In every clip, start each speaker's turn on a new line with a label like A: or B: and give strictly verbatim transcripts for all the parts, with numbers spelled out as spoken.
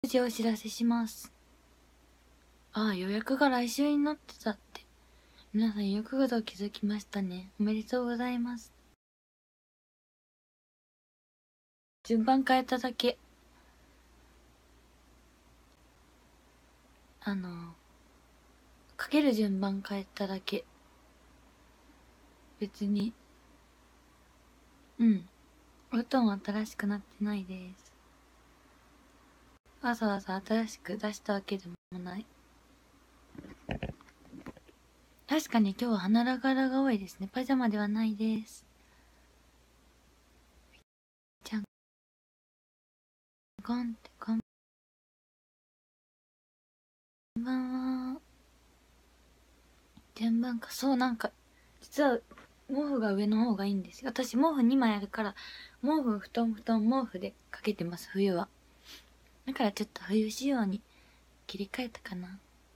A: 時お知らせします。ああ、予約が来週になってたって。皆さんよくごと気づきましたね。おめでとうございます。順番変えただけ。あの、かける順番変えただけ。別に。うん。音も新しくなってないです。わざわざ新しく出したわけでもない。確かに今日は花柄が多いですね。パジャマではないです。じゃん。こんってこんばんは。順番か。そう、なんか、実は、毛布が上の方がいいんですよ。私、毛布にまいあるから、毛布、布団、布団、毛布でかけてます、冬は。だからちょっと冬仕様に切り替えたかな。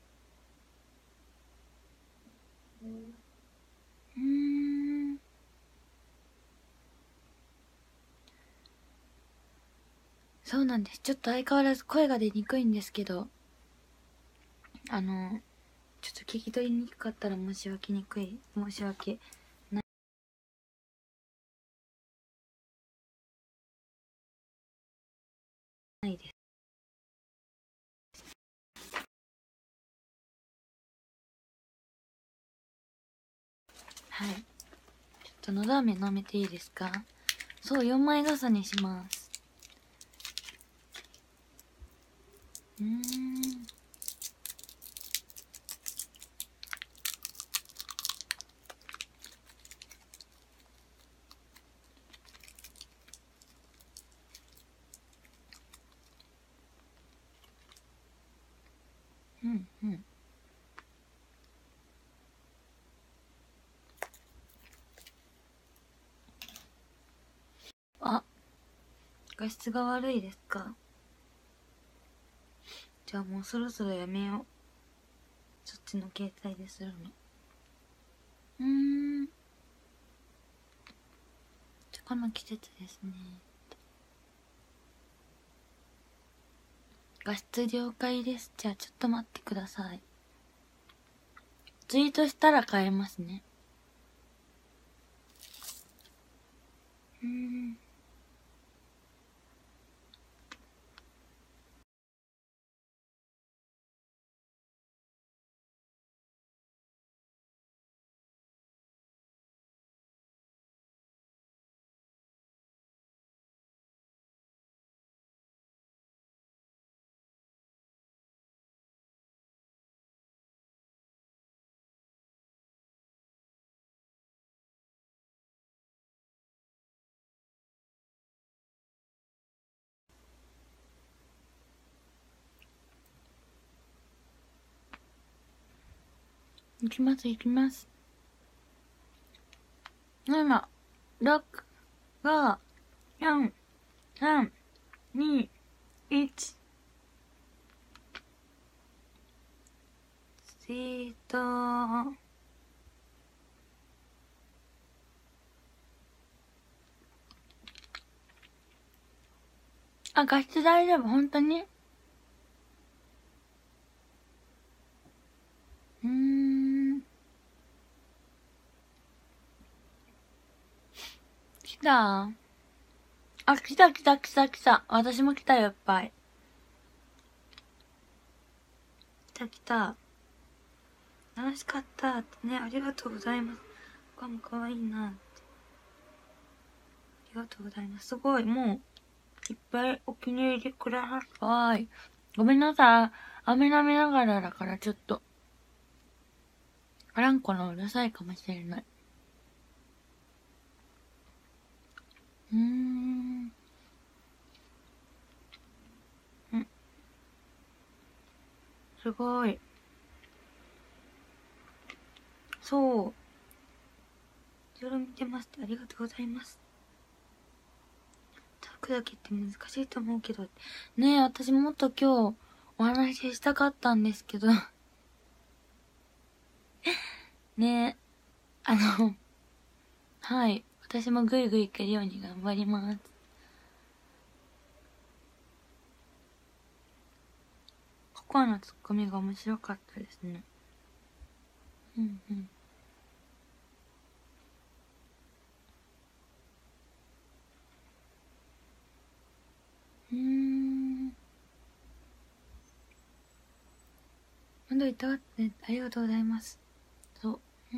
A: うーん。そうなんです。ちょっと相変わらず声が出にくいんですけど、あの、ちょっと聞き取りにくかったら申し訳にくい、申し訳ないです。はい。ちょっとのど飴舐めていいですか？そう、よんまい重ねします。うーん。うんうん。あ、画質が悪いですか？じゃあもうそろそろやめよう。そっちの携帯でするの。うーん。じゃこの季節ですね。画質了解です。じゃあちょっと待ってください。ツイートしたら変えますね。うーん。いきますいきます。今、ろく、ご、よん、さん、に、いち。えーとー。あ、画質大丈夫、本当に？うーん。来た？あ、来た来た来た来た。私も来たよ、いっぱい。来た来た。楽しかったってね、ありがとうございます。他も可愛いなって。ありがとうございます。すごい、もう、いっぱいお気に入りくださったわーい。ごめんなさい。飴舐めながらだからちょっと、あらんこのうるさいかもしれない。うーん。うん。すごい。そう。いろいろ見てましてありがとうございます。タクだけって難しいと思うけど。ねえ、私もっと今日お話ししたかったんですけど。ねえ、あの、はい。私もぐいぐいいけるように頑張ります。 コアのツッコミが面白かったですね。うんうん。うーん。喉痛がってありがとうございます。そう。うん。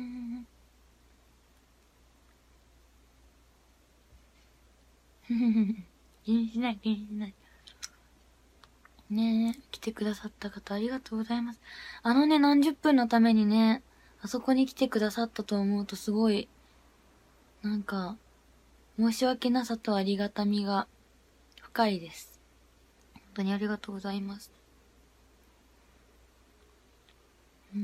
A: 気にしない気にしない。ねえ、来てくださった方ありがとうございます。あのね、何十分のためにね、あそこに来てくださったと思うとすごい、なんか、申し訳なさとありがたみが深いです。本当にありがとうございます。うん。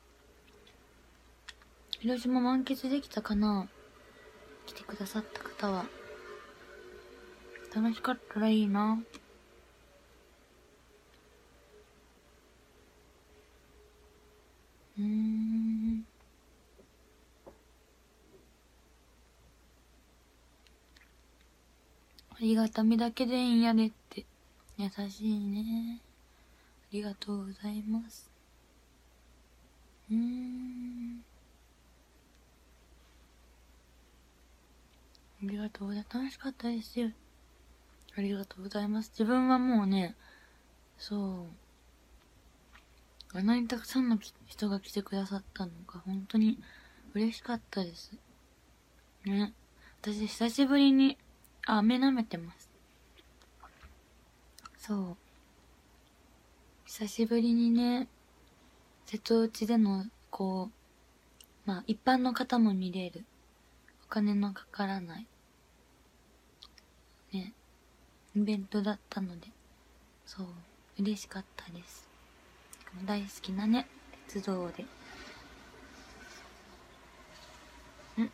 A: 広島満喫できたかな？来てくださった方は。楽しかったらいいな。うーん。ありがたみだけでいいんやでって。優しいね。ありがとうございます。うーん。ありがとうございます。楽しかったですよ。ありがとうございます。自分はもうね、そう。あんなにたくさんの人が来てくださったのが本当に嬉しかったです。ね。私久しぶりに、あ、飴舐めてます。そう。久しぶりにね、瀬戸内での、こう、まあ一般の方も見れる、お金のかからない、ね、イベントだったので、そう、嬉しかったです。大好きなね、鉄道で。ん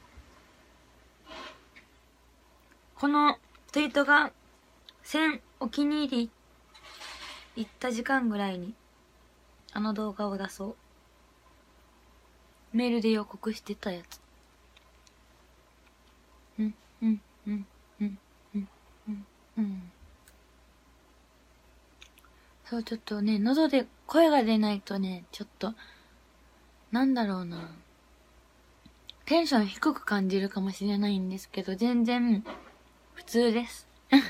A: このツイートがせんお気に入り行った時間ぐらいにあの動画を出そう。メールで予告してたやつ。うんうんうんうんうんうんうんそう、ちょっとね、喉で声が出ないとね、ちょっとなんだろうな、テンション低く感じるかもしれないんですけど、全然普通です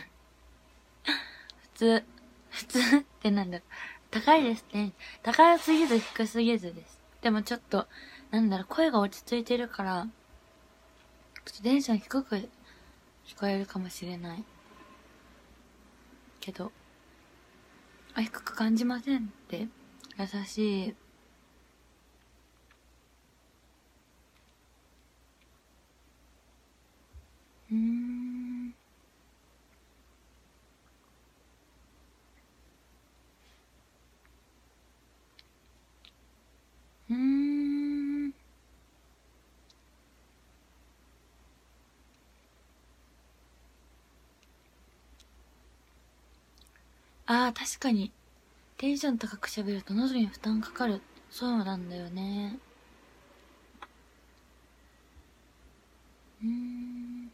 A: 普通普通ってなんだろう、高いですね。高すぎず低すぎずです。でもちょっとなんだろう、声が落ち着いてるからちょっとテンション低く聞こえるかもしれないけど、あ、低く感じませんって優しい。うーんうーんああ、確かにテンション高く喋ると喉に負担かかる。そうなんだよね。うーん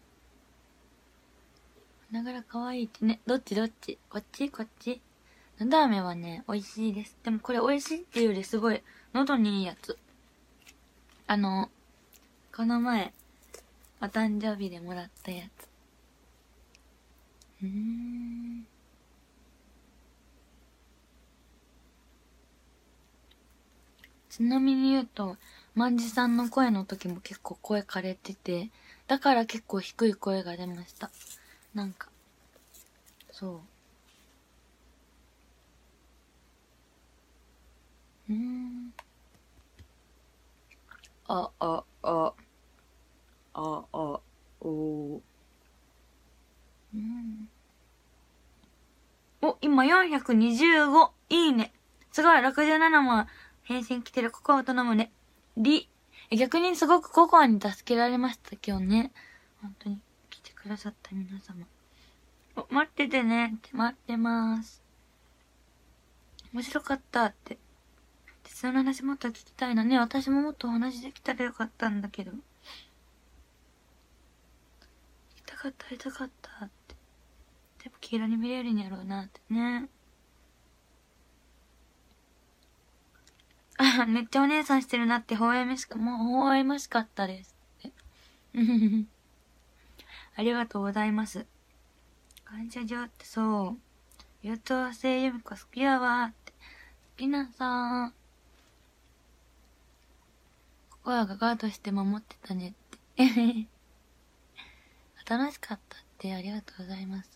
A: ながら可愛いってね。どっちどっち、こっちこっち。のど飴はね、美味しいです。でもこれ美味しいっていうよりすごい喉にいいやつ。あの、この前、お誕生日でもらったやつ。うーん。ちなみに言うと、まんじさんの声の時も結構声枯れてて、だから結構低い声が出ました。なんか、そう。うーん。あ、あ、あ、あ、あ、おー。うん。お、今よんひゃくにじゅうごいいね。すごい、ろくじゅうななも返信来てる。ココアと飲むね。り。逆にすごくココアに助けられました、今日ね。本当に来てくださった皆様。お、待っててねって待ってます。面白かったって。鉄道の話もっと聞きたいなね。私ももっとお話できたらよかったんだけど。聞きたかった、やりたかったって。でも黄色に見れるんやろうなってね。 あ、めっちゃお姉さんしてるなって、微笑ましか、もう微笑ましかったですって。ありがとうございます。感謝状ってそう。優等生由美子好きやわって。好きなさー。心がガードして守ってたねって。楽しかったって、ありがとうございます。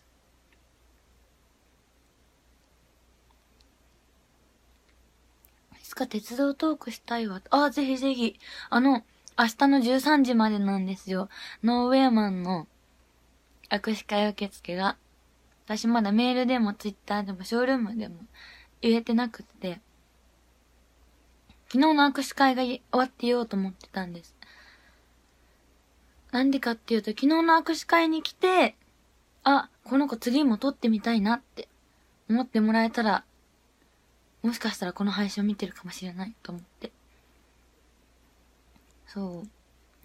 A: いつか鉄道トークしたいわ。あ、ぜひぜひ。あの、明日のじゅうさんじまでなんですよ。ノーウェアマンの握手会受付が。私まだメールでもツイッターでもショールームでも言えてなくて、昨日の握手会が終わってようと思ってたんです。なんでかっていうと、昨日の握手会に来て、あ、この子次も撮ってみたいなって思ってもらえたら、もしかしたらこの配信を見てるかもしれないと思って。そう。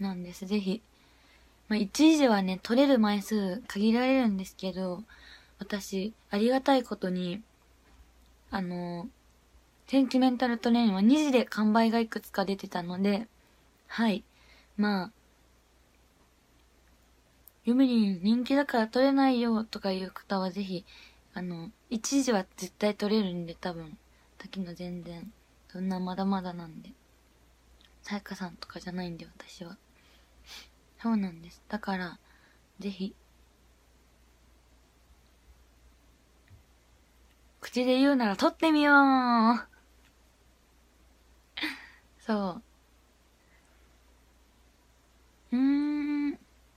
A: なんです。ぜひ。まあ、一時はね、撮れる枚数限られるんですけど、私、ありがたいことに、あの、センチメンタルトレインはにじで完売がいくつか出てたので、はい。まあ、ユミリン人気だから撮れないよとかいう方はぜひ、あの、一時は絶対撮れるんで多分、滝の全然、そんなまだまだなんで。さやかさんとかじゃないんで私は。そうなんです。だから、ぜひ、口で言うなら撮ってみようそう。うーん。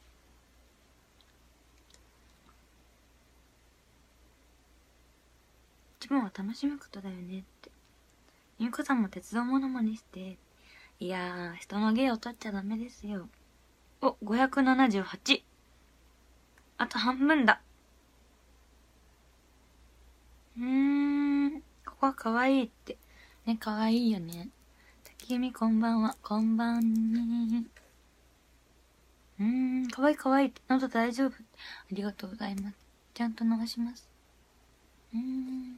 A: 自分は楽しむことだよねって。ゆうこさんも鉄道モノマネして。いやー、人の芸を取っちゃダメですよ。お、ごひゃくななじゅうはち。あと半分だ。うーん。ここは可愛いって。ね、可愛いよね。滝みこんばんは。こんばんに。うーん、可愛い可愛いって。喉大丈夫。ありがとうございます。ちゃんと流します。うーん。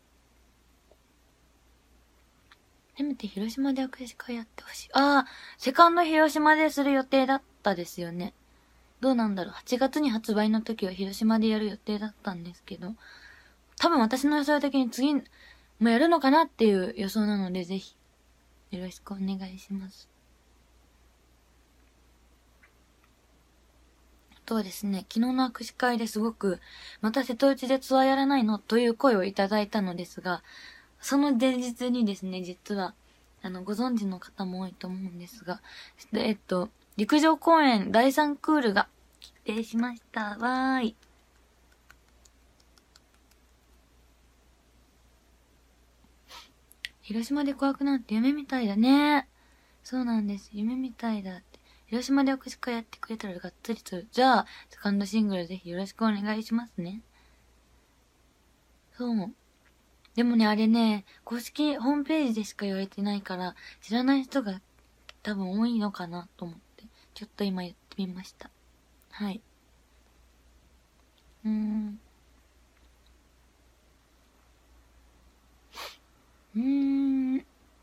A: せめて広島で握手会やってほしい。ああ、セカンド広島でする予定だったですよね。どうなんだろう。はちがつに発売の時は広島でやる予定だったんですけど、多分私の予想的に次もやるのかなっていう予想なので、ぜひ、よろしくお願いします。あとはですね、昨日の握手会ですごく、また瀬戸内でツアーやらないのという声をいただいたのですが、その前日にですね、実は、あの、ご存知の方も多いと思うんですが、えっと、陸上公演だいさんクールが決定しました。わーい。広島で告白なんて夢みたいだね。そうなんです。夢みたいだって。広島で握手会やってくれたらがっつりと。じゃあ、セカンドシングルぜひよろしくお願いしますね。そう。でもね、あれね、公式ホームページでしか言われてないから、知らない人が多分多いのかなと思って、ちょっと今言ってみました。はい。うーん。うーん。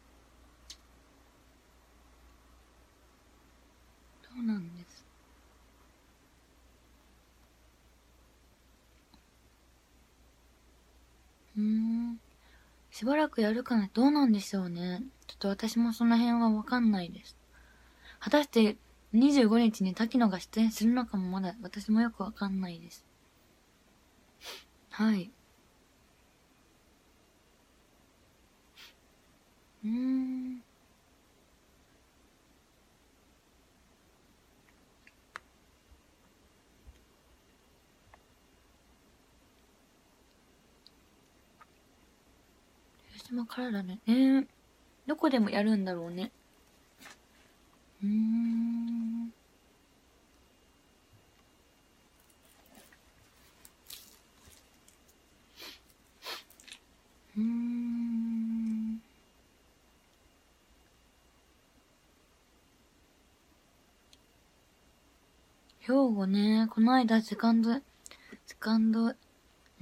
A: そうなんです。うーん。しばらくやるかな。どうなんでしょうね。ちょっと私もその辺はわかんないです。果たしてにじゅうごにちに滝野が出演するのかもまだ私もよくわかんないです。はい。うーん。広島からだね。えー、どこでもやるんだろうね。うーん。うーん。兵庫ね、この間セカンド、セカンド、ん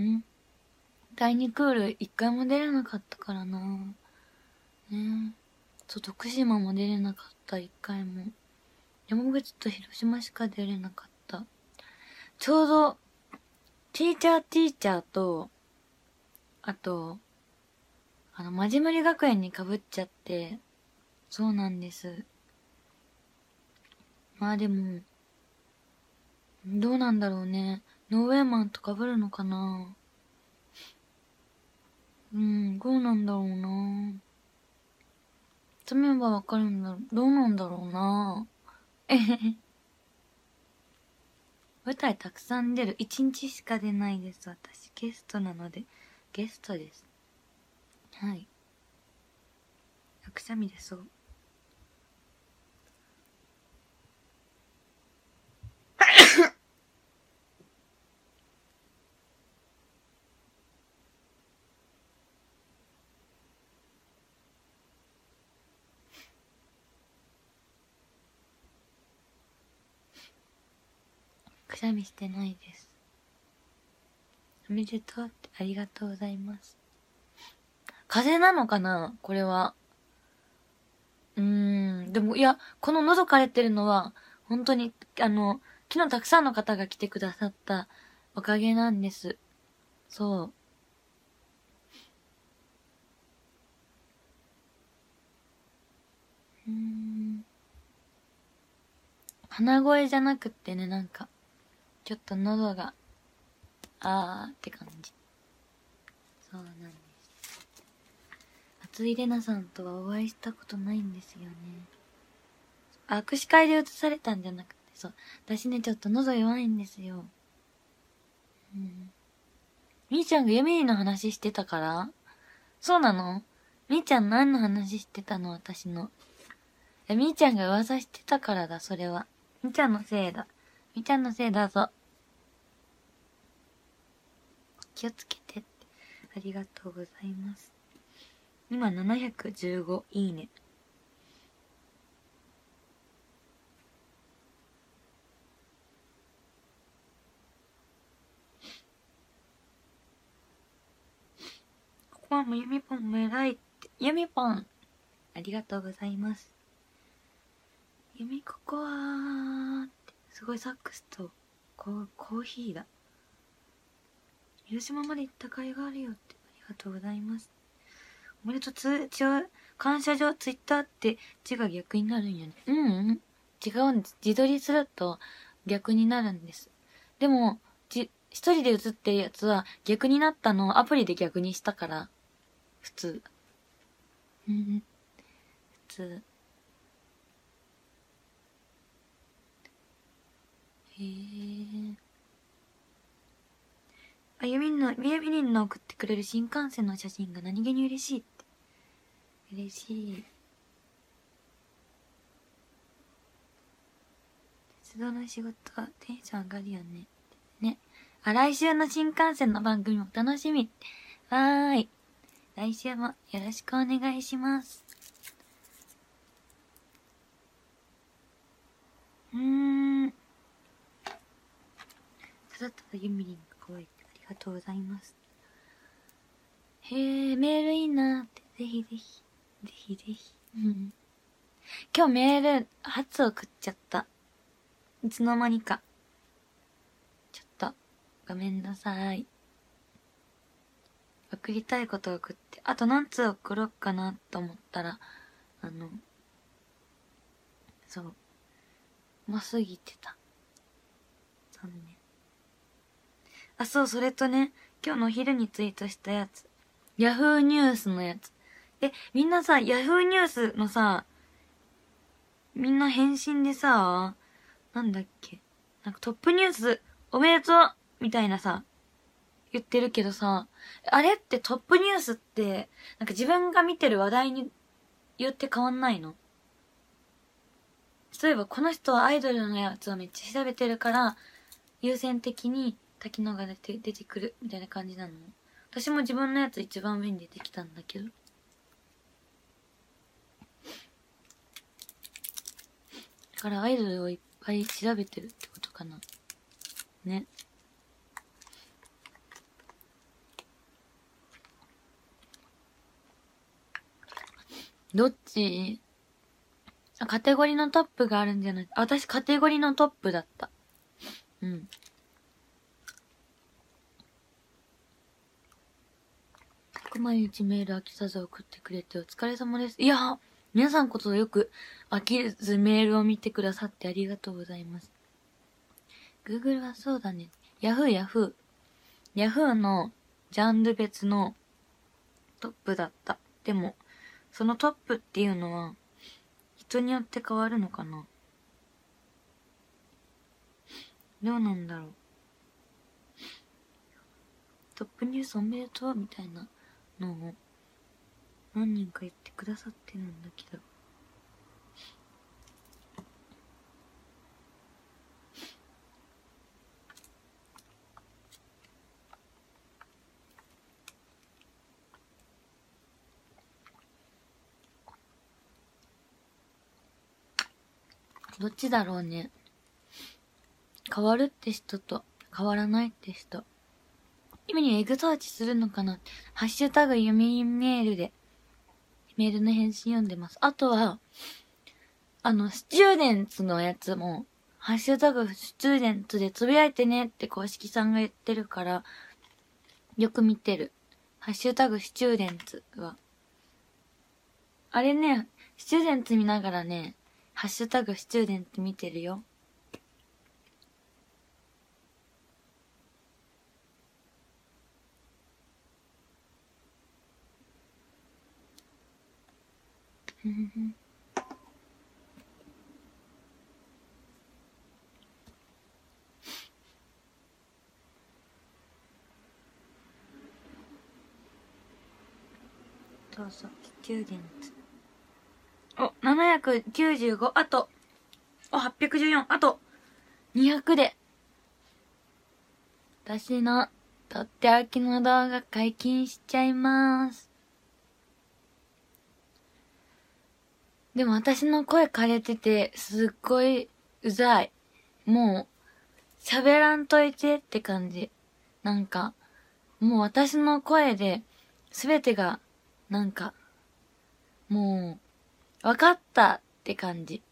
A: 第二クール一回も出れなかったからな。ねそう、徳島も出れなかった、一回も。山口と広島しか出れなかった。ちょうど、ティーチャーティーチャーと、あと、あの、まじむり学園に被っちゃって、そうなんです。まあでも、どうなんだろうね。ノーウェイマンと被るのかな。うん、どうなんだろうな。詰めばわかるんだろう。どうなんだろうな。えへへ。舞台たくさん出る。一日しか出ないです。私、ゲストなので。ゲストです。はい。くしゃみでそう。くしゃみしてないです。おめでとうってありがとうございます。風邪なのかなこれは。うーん。でも、いや、この喉枯れてるのは、本当に、あの、昨日たくさんの方が来てくださったおかげなんです。そう。うーん。鼻声じゃなくってね、なんか、ちょっと喉が、あーって感じ。そうなんです。松井玲奈さんとはお会いしたことないんですよね。握手会で映されたんじゃなくて、そう。私ね、ちょっと喉弱いんですよ。うん。みーちゃんがユミリの話してたから。そうなの？みーちゃん何の話してたの私の。え、みーちゃんが噂してたからだ、それは。みーちゃんのせいだ。みーちゃんのせいだぞ。気をつけてって。ありがとうございます。今ななひゃくじゅうごいいね。ここはもうゆみぽんも偉いって。ゆみぽんありがとうございます。ゆみここはーって。すごいサックスとコーコーヒーだ。広島まで行った甲斐があるよって。ありがとうございます。おめでとう、つ、ちょ、感謝状、ツイッターって字が逆になるんよね。うん、うん。違うんです。自撮りすると逆になるんです。でも、じ、一人で写ってるやつは逆になったのをアプリで逆にしたから、普通。うん、普通。へえ。あゆみんの、みやびりんの送ってくれる新幹線の写真が何気に嬉しいって。嬉しい。鉄道の仕事はテンション上がるよね。ね。あ、来週の新幹線の番組も楽しみ。わーい。来週もよろしくお願いします。うーん。ただただゆみりんが可愛いってありがとうございます。へえ、メールいいなーって。ぜひぜひ。ぜひぜひ。うん。今日メール、初送っちゃった。いつの間にか。ちょっと、ごめんなさい。送りたいことを送って、あと何通送ろうかなと思ったら、あの、そう、ま過ぎてた。残念。あ、そう、それとね、今日のお昼にツイートしたやつ。ヤフーニュースのやつ。え、みんなさ、ヤフーニュースのさ、みんな返信でさ、なんだっけ。なんかトップニュース、おめでとうみたいなさ、言ってるけどさ、あれってトップニュースって、なんか自分が見てる話題によって変わんないの？例えばこの人はアイドルのやつをめっちゃ調べてるから、優先的に滝野が出て、出てくるみたいな感じなの？私も自分のやつ一番上に出てきたんだけど。だからアイドルをいっぱい調べてるってことかな。ね。どっち？ カテゴリーのトップがあるんじゃない？あ、私カテゴリーのトップだった。うん。毎日メール飽きさず送ってくれてお疲れ様です。いや、皆さんこそよく飽きずメールを見てくださってありがとうございます。Google はそうだね。Yahoo、Yahoo。Yahoo のジャンル別のトップだった。でも、そのトップっていうのは、人によって変わるのかな？どうなんだろう。トップニュースおめでとうみたいなのを何人か言ってくださってるんだけど。どっちだろうね。変わるって人と変わらないって人。今にエグサーチするのかな？ハッシュタグ読みメールでメールの返信読んでます。あとは、あの、スチューデンツのやつも、ハッシュタグスチューデンツでつぶやいてねって公式さんが言ってるから、よく見てる。ハッシュタグスチューデンツは。あれね、スチューデンツ見ながらね、ハッシュタグスチューデンツ見てるよ。ふふふ。そうそう、スチューデンツ。お、ななひゃくきゅうじゅうご、あと、お、はっぴゃくじゅうよん、あと、にひゃくで、私の、とっておきの動画解禁しちゃいまーす。でも私の声枯れてて、すっごいうざい。もう、喋らんといてって感じ。なんか、もう私の声で、すべてが、なんか、もう、わかったって感じ。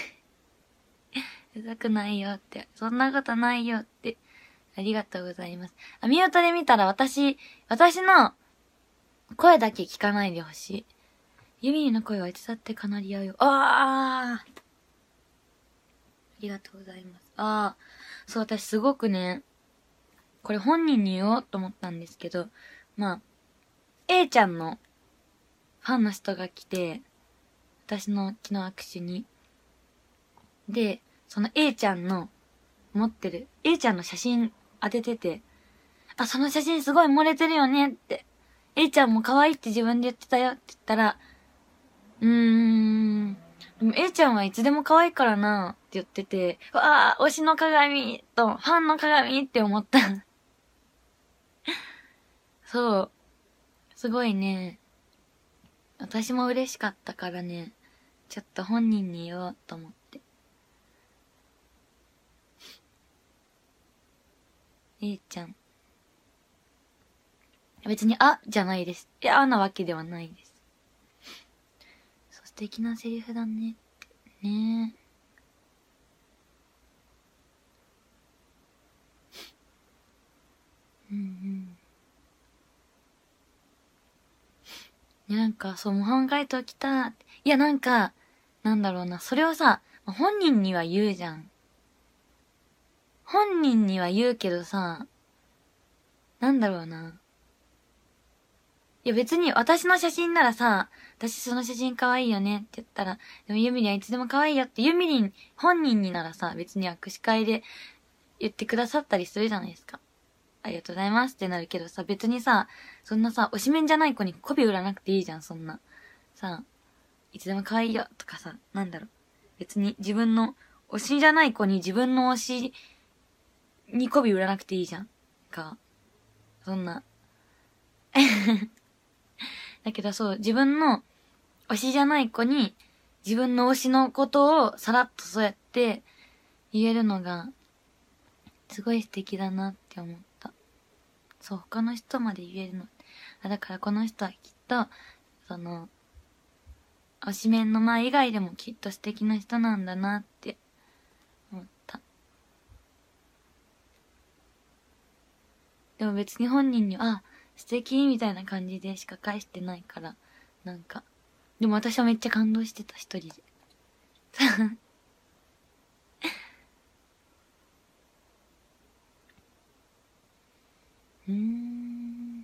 A: うざくないよって、そんなことないよって、ありがとうございます。あ、ミュートで見たら私、私の声だけ聞かないでほしい。ユミの声はいつだってかなり合うよ。あーありがとうございます。ああ、そう、私すごくね、これ本人に言おうと思ったんですけど、まあ、A ちゃんのファンの人が来て、私の昨日握手に。で、その A ちゃんの持ってる、A ちゃんの写真当ててて、あ、その写真すごい漏れてるよねって。A ちゃんも可愛いって自分で言ってたよって言ったら、うーん、でも A ちゃんはいつでも可愛いからなって言ってて、わあ、推しの鏡とファンの鏡って思った。そう。すごいね。私も嬉しかったからね、ちょっと本人に言おうと思って。A ちゃん。別に、あ、じゃないです。いや、あなわけではないです。そう、素敵なセリフだね。ねえ。うんうん。なんか、そう、模範解答来た。いや、なんか、なんだろうな、それをさ、本人には言うじゃん。本人には言うけどさ、なんだろうな。いや別に私の写真ならさ、私その写真可愛いよねって言ったら、でもユミリンはいつでも可愛いよってユミリン本人にならさ、別に握手会で言ってくださったりするじゃないですか。ありがとうございますってなるけどさ、別にさ、そんなさ、推しメンじゃない子に媚び売らなくていいじゃん、そんな。さ、いつでも可愛いよとかさ、なんだろう。別に自分の推しじゃない子に自分の推しに媚び売らなくていいじゃん。か。そんな。だけどそう、自分の推しじゃない子に自分の推しのことをさらっとそうやって言えるのがすごい素敵だなって思った。そう、他の人まで言えるの。あ、だからこの人はきっと、その、 推しメンの前以外でもきっと素敵な人なんだなって思った。でも別に本人には、あ、素敵みたいな感じでしか返してないから、なんか。でも私はめっちゃ感動してた、一人で。うーん。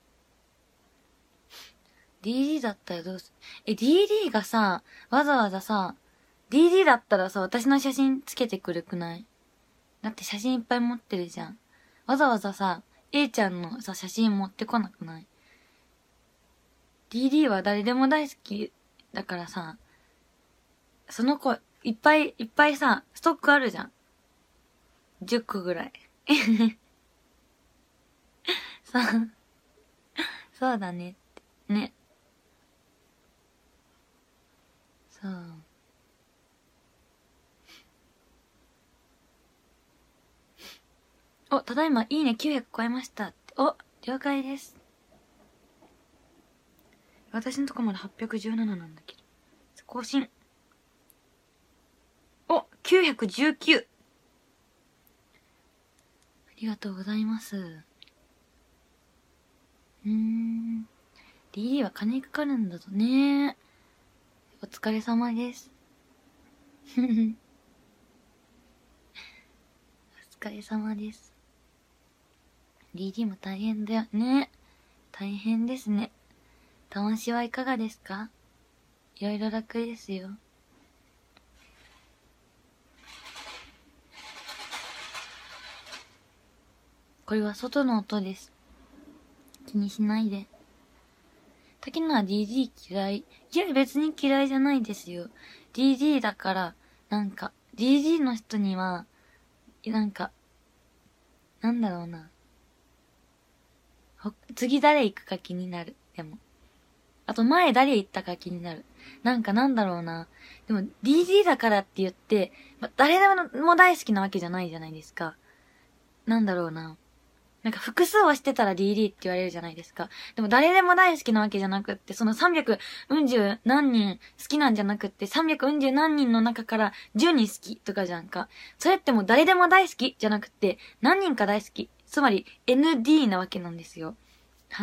A: ディーディー だったらどうす、え、ディーディー がさ、わざわざさ、ディーディー だったらさ、私の写真つけてくるくない？だって写真いっぱい持ってるじゃん。わざわざさ、A ちゃんのさ、写真持ってこなくない？ ディーディー は誰でも大好きだからさ、その子、いっぱいいっぱいさ、ストックあるじゃん。じゅっこぐらい。そう。そうだねって。ね。そう。お、ただいま、いいねきゅうひゃく超えましたって。お、了解です。私のとこまではっぴゃくじゅうなななんだけど。更新。お、きゅうひゃくじゅうきゅう。ありがとうございます。うーん。ディーディー は金かかるんだぞね。お疲れ様です。お疲れ様です。ディーディー も大変だよね。大変ですね。魂はいかがですか？いろいろ楽ですよ。これは外の音です。気にしないで。滝野は ディーディー 嫌い。いや、別に嫌いじゃないですよ。ディーディー だから、なんか、ディーディー の人には、なんか、なんだろうな。ほ、次誰行くか気になる。でも。あと前誰行ったか気になる。なんかなんだろうな。でも ディーディー だからって言って、ま、誰でも大好きなわけじゃないじゃないですか。なんだろうな。なんか複数をしてたら ディーディー って言われるじゃないですか。でも誰でも大好きなわけじゃなくって、そのさんびゃくうんじゅう何人好きなんじゃなくって、さんびゃくうんじゅう何人の中からじゅうにん好きとかじゃんか。それってもう誰でも大好きじゃなくって、何人か大好き。つまり エヌディー なわけなんですよ。はい。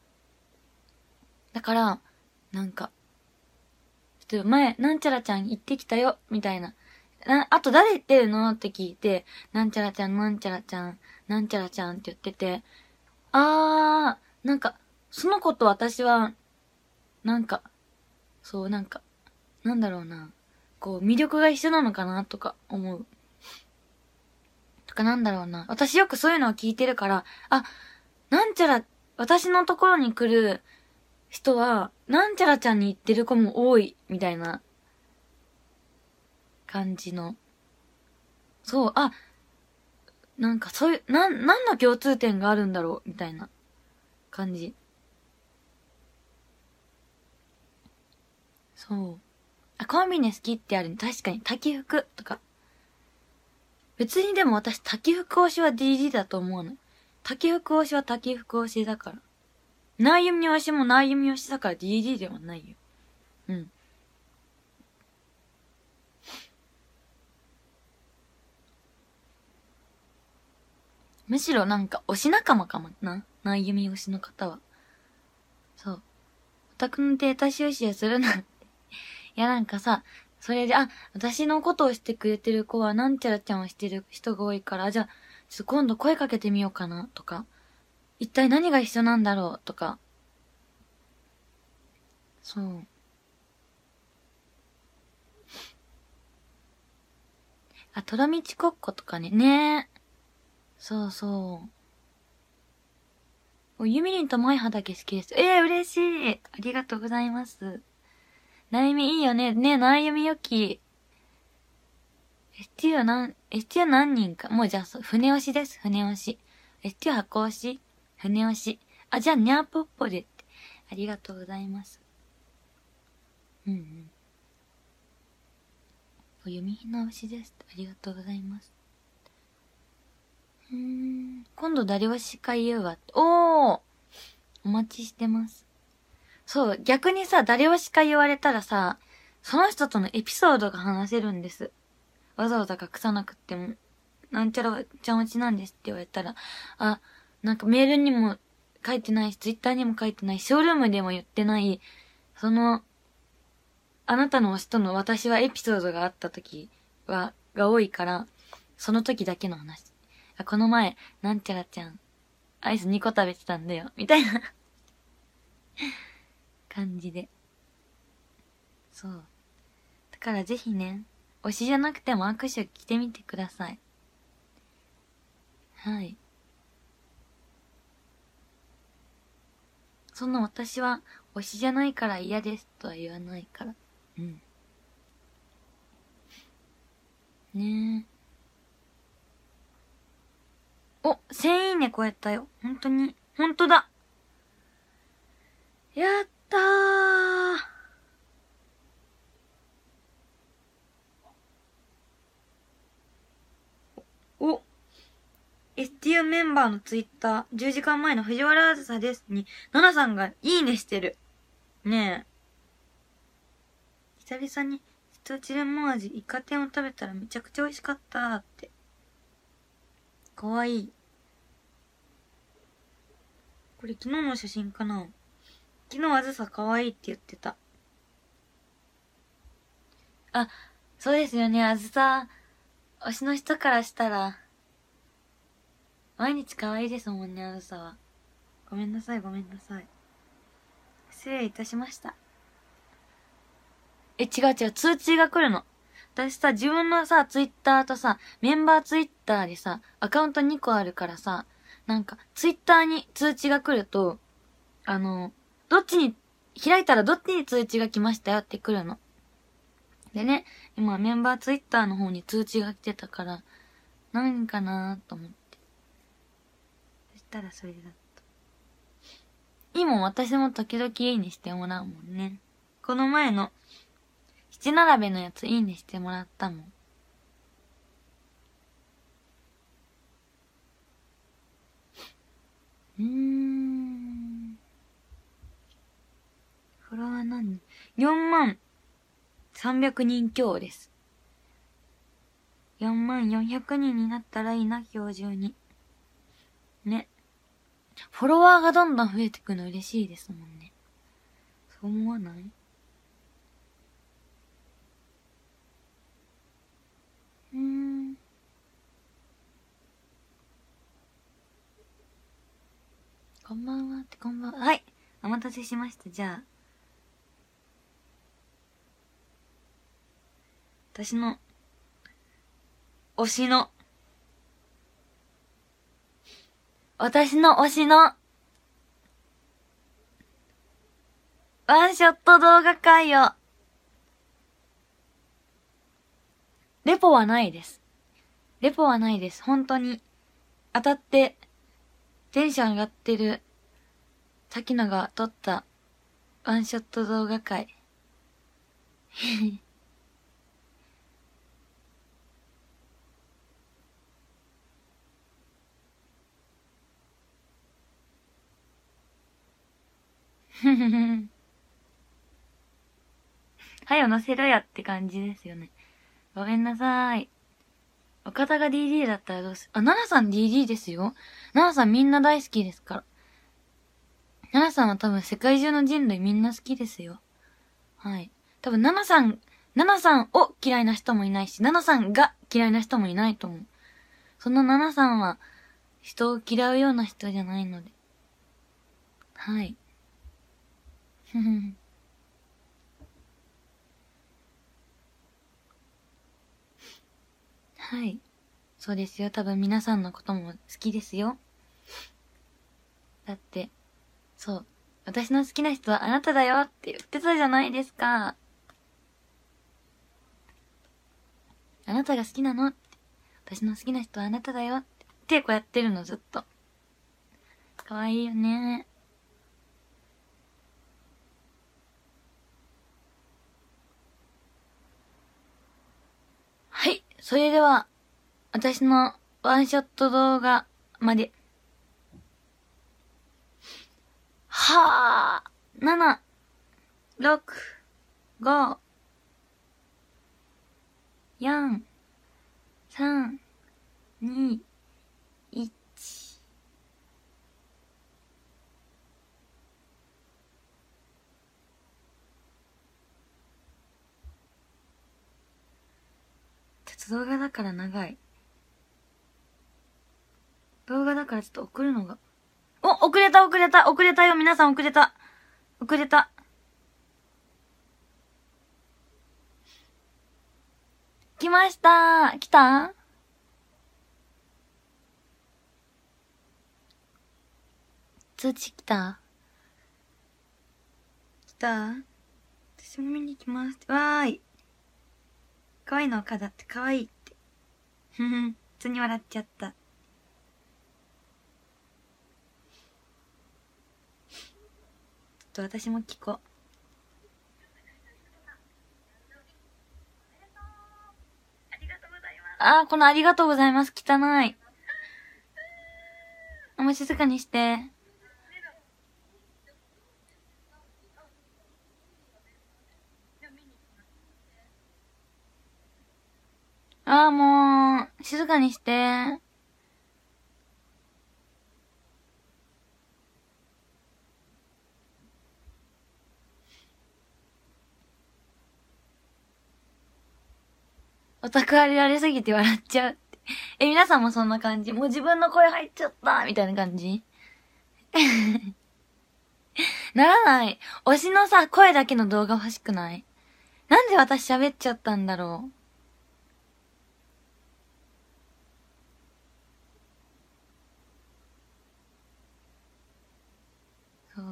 A: だから、なんか、ちょっと前、なんちゃらちゃん行ってきたよ、みたいな。な、あと誰言ってるのって聞いて、なんちゃらちゃん、なんちゃらちゃん、なんちゃらちゃんって言ってて、あー、なんか、その子と私は、なんか、そう、なんか、なんだろうな。こう、魅力が一緒なのかなとか思う。とかなんだろうな。私よくそういうのを聞いてるから、あ、なんちゃら、私のところに来る人は、なんちゃらちゃんに言ってる子も多い、みたいな感じの。そう、あ、なんかそういう、なん、何の共通点があるんだろう、みたいな感じ。そう。あ、コンビニ好きってあるね。確かに、滝服とか。別にでも私、滝服推しは ディーディー だと思うの。滝服推しは滝服推しだから。ナイユミ推しもナイユミ推しだから ディーディー ではないよ。うん。むしろなんか推し仲間かもな。ナイユミ推しの方は。そう。オタクのデータ収集するなんて。いやなんかさ、それで、あ、私のことをしてくれてる子はなんちゃらちゃんをしてる人が多いから、じゃあ、ちょっと今度声かけてみようかな、とか。一体何が一緒なんだろう、とか。そう。あ、とろみちこっことかね。ねえ。そうそう。お、ゆみりんとまいはだけ好きです。ええー、嬉しい。ありがとうございます。なゆみいいよね。ねえ、なゆみよき。エスティは何、エスティは何人か。もうじゃあ、船押しです。船押し。エスティは箱押し。船押し。あ、じゃあ、ニャーポッポでって。ありがとうございます。うんうん。お、ゆみひな推しです。ありがとうございます。うーん。今度誰推しか言うわ。おーお待ちしてます。 そう、逆にさ、誰をしか言われたらさ、その人とのエピソードが話せるんです。わざわざ隠さなくっても、なんちゃらちゃんうちなんですって言われたら、あ、なんかメールにも書いてないし、ツイッターにも書いてないし、ショールームでも言ってない、その、あなたの推しとの私はエピソードがあった時は、が多いから、その時だけの話。この前、なんちゃらちゃん、アイスにこ食べてたんだよ、みたいな感じで。そう。だからぜひね、推しじゃなくても握手着てみてください。はい。そんな私は推しじゃないから嫌ですとは言わないから。うん。ねえ。お、せんいいね超えたよ。ほんとに。ほんとだ。やったー。お、エスティーユー メンバーのツイッター、じゅうじかんまえの藤原あずさですに、ナナさんがいいねしてる。ねえ。久々に、ひとちレモン味、イカ天を食べたらめちゃくちゃ美味しかったーって。かわいい。これ昨日の写真かな？昨日あずさかわいいって言ってた。あ、そうですよね、あずさ、推しの人からしたら、毎日可愛いですもんね、あずさは。ごめんなさい、ごめんなさい。失礼いたしました。え、違う違う、通知が来るの。私さ、自分のさ、ツイッターとさ、メンバーツイッターでさ、アカウントにこあるからさ、なんか、ツイッターに通知が来ると、あの、どっちに、開いたらどっちに通知が来ましたよって来るの。でね、今メンバーツイッターの方に通知が来てたから、何かなーと思って。そしたらそれだった。今私も時々いいねしてもらうもんね。この前の、七並べのやついいねしてもらったもん。うーん。フォロワー何人 ?よんまんさんびゃくにん強です。よんまんよんひゃくにんになったらいいな、今日中に。ね。フォロワーがどんどん増えてくの嬉しいですもんね。そう思わない？うーん。こんばんはって、こんばんは。はい。お待たせしました。じゃあ。私の、推しの、私の推しの、ワンショット動画会を、レポはないです。レポはないです。本当に、当たって、テンション上がってる、滝野が撮った、ワンショット動画会。はよ乗せろやって感じですよね。ごめんなさい。岡田が ディーディー だったらどうする？あ、奈々さん ディーディー ですよ。奈々さんみんな大好きですから。奈々さんは多分世界中の人類みんな好きですよ。はい。多分奈々さん、奈々さんを嫌いな人もいないし、奈々さんが嫌いな人もいないと思う。その奈々さんは人を嫌うような人じゃないので。はい。ふふふ。はい。そうですよ。多分皆さんのことも好きですよ。だって、そう。私の好きな人はあなただよって言ってたじゃないですか。あなたが好きなのって。私の好きな人はあなただよって。ってこうやってるのずっと。かわいいよね。はい。それでは、私のワンショット動画まで。はぁ、なな、 ろく、ご、よん、さん、に、いち。ちょっと動画だから長い。動画だからちょっと送るのが。お、遅れた遅れた遅れたよ皆さん遅れた遅れた。来ました来た通知来た来た私も見に来ます。わーい。可愛いの赤だって可愛いって。ふふん。普通に笑っちゃった。ちょっと私も聞こう。あー、このありがとうございます。汚い。あんま静かにして。あー、もう、静かにして。オタクありありすぎて笑っちゃうって。え、皆さんもそんな感じ？もう自分の声入っちゃったみたいな感じならない。推しのさ、声だけの動画欲しくない？なんで私喋っちゃったんだろう。そう。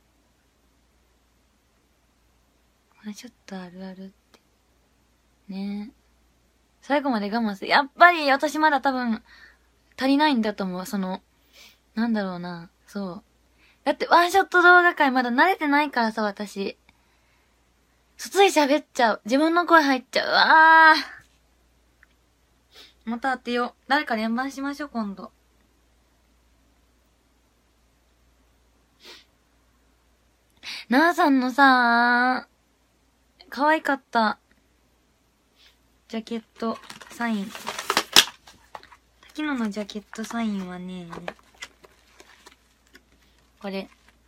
A: これちょっとあるあるって。ね。最後まで我慢する。やっぱり私まだ多分、足りないんだと思う。その、なんだろうな。そう。だってワンショット動画界まだ慣れてないからさ、私。つい喋っちゃう。自分の声入っちゃう。あー。また当てよう。誰か連番しましょう、今度。なあさんのさー、可愛かった。ジャケット、サイン。滝野のジャケットサインはね、これ。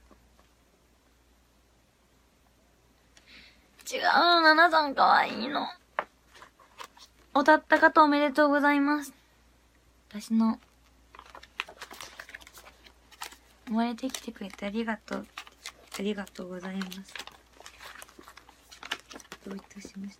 A: 違うの、ななさん可愛いの。歌った方おめでとうございます。私の、生まれてきてくれてありがとう。ありがとうございます。どういたしました。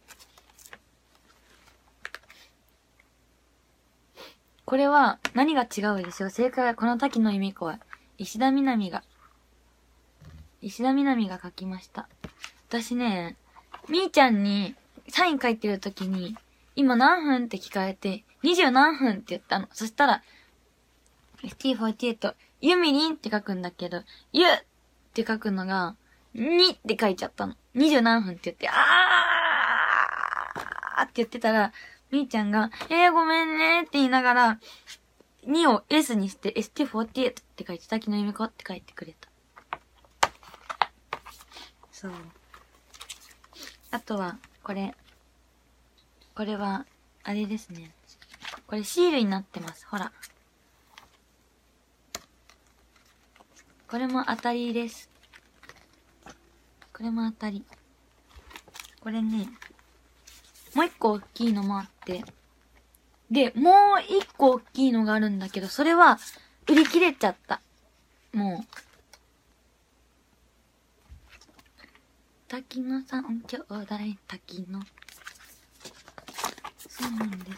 A: これは何が違うでしょう。正解はこの滝野由美子は石田みなみが石田みなみが書きました。私ね、みーちゃんにサイン書いてるときに今何分って聞かれてにじゅう何分って言ったの。そしたら エスティーフォーティーエイト ゆみりんって書くんだけど、ゆって書くのがにって書いちゃったの。にじゅう何分って言って、あーって言ってたら、みーちゃんが、えーごめんねって言いながら、にを S にして エスティーフォーティーエイト って書いて、滝野由美子って書いてくれた。そう。あとは、これ。これは、あれですね。これシールになってます。ほら。これも当たりです。これも当たり。これね、もう一個大きいのもあって。で、もう一個大きいのがあるんだけど、それは、売り切れちゃった。もう。滝野さん兄弟、滝野。そうなんです。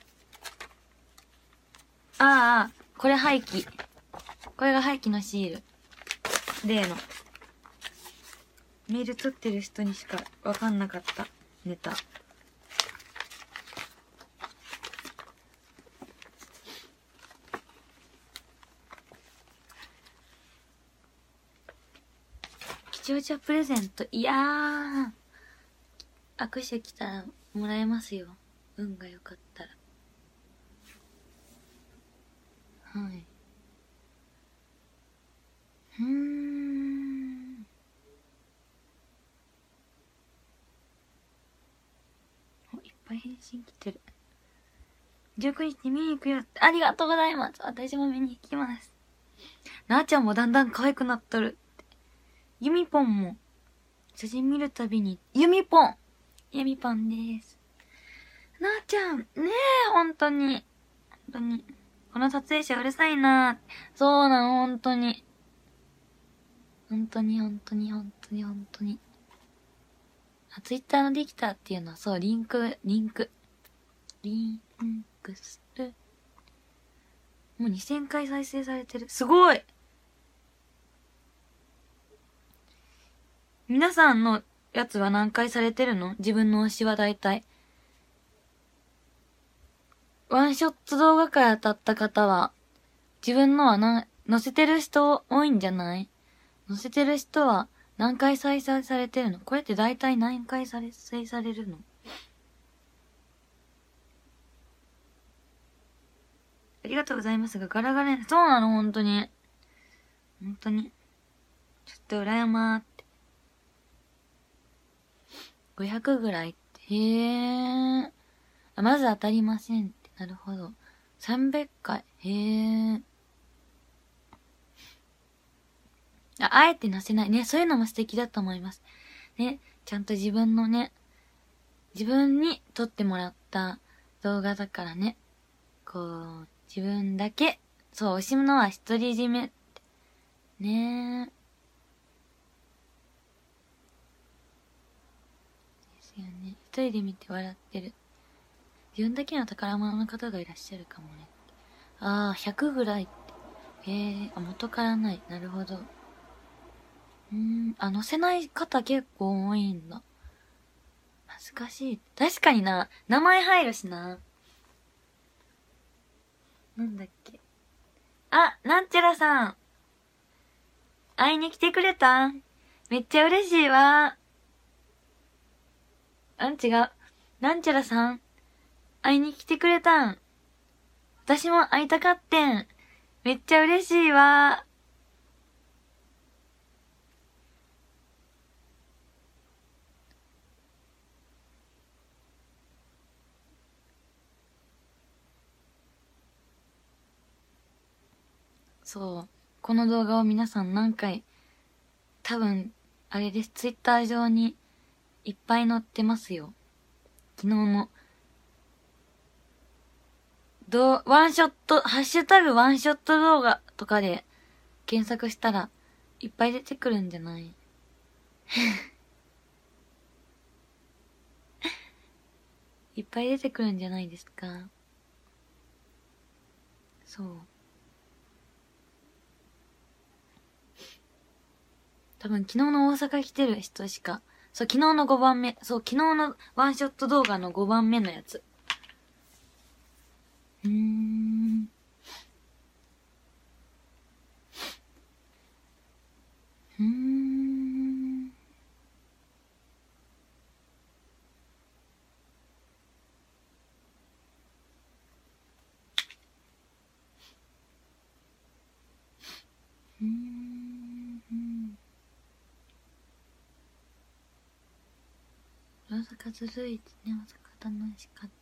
A: ああ、これ廃棄。これが廃棄のシール。例の。メール取ってる人にしかわかんなかったネタ。視聴者プレゼント。いやー。握手来たらもらえますよ。運が良かったら。はい。うーん。 返信来てる。じゅうくにちに見に行くよって。ありがとうございます。私も見に行きます。なあちゃんもだんだん可愛くなっとるって。ゆみぽんも、写真見るたびに、ゆみぽんゆみぽんです。なあちゃん、ねえ、ほんとに。ほんとに。この撮影者うるさいな。そうなの、ほんとに。ほんとに、ほんとに、ほんとに、ほんとに。あ、ツイッターのできたっていうのは、そう、リンク、リンク。リンクする。もうにせんかい再生されてる。すごい！皆さんのやつは何回されてるの？自分の推しは大体。ワンショット動画から当たった方は、自分のはな、載せてる人多いんじゃない？載せてる人は何回再生されてるの？これって大体何回再生されるの？ありがとうございますが、ガラガラ、そうなの、ほんとに。ほんとに。ちょっと羨まーって。ごひゃくぐらいって。へー。あ、まず当たりませんって。なるほど。さんびゃっかい。へー。あ、あえて載せない。ね、そういうのも素敵だと思います。ね、ちゃんと自分のね、自分に撮ってもらった動画だからね。こう、自分だけ、そう、惜しむのは独り占めって。ねえ。ですよね。一人で見て笑ってる。自分だけの宝物の方がいらっしゃるかもね。ああ、ひゃくぐらいって。へえ、あ、元からない。なるほど。うーん、あ、載せない方結構多いんだ。恥ずかしい。確かにな、名前入るしな。なんだっけ。あ、なんちゃらさん。会いに来てくれた？めっちゃ嬉しいわ。あん、違う。なんちゃらさん。会いに来てくれたん。私も会いたかってん。めっちゃ嬉しいわ。そう。この動画を皆さん何回、多分、あれです。ツイッター上にいっぱい載ってますよ。昨日の。どう、ワンショット、ハッシュタグワンショット動画とかで検索したらいっぱい出てくるんじゃない？いっぱい出てくるんじゃないですか？そう。多分昨日の大阪来てる人しか。そう、昨日のごばんめ。そう、昨日のワンショット動画のごばんめのやつ。うーん。うーん。うーん。大阪ずるいですね。大阪楽しかった。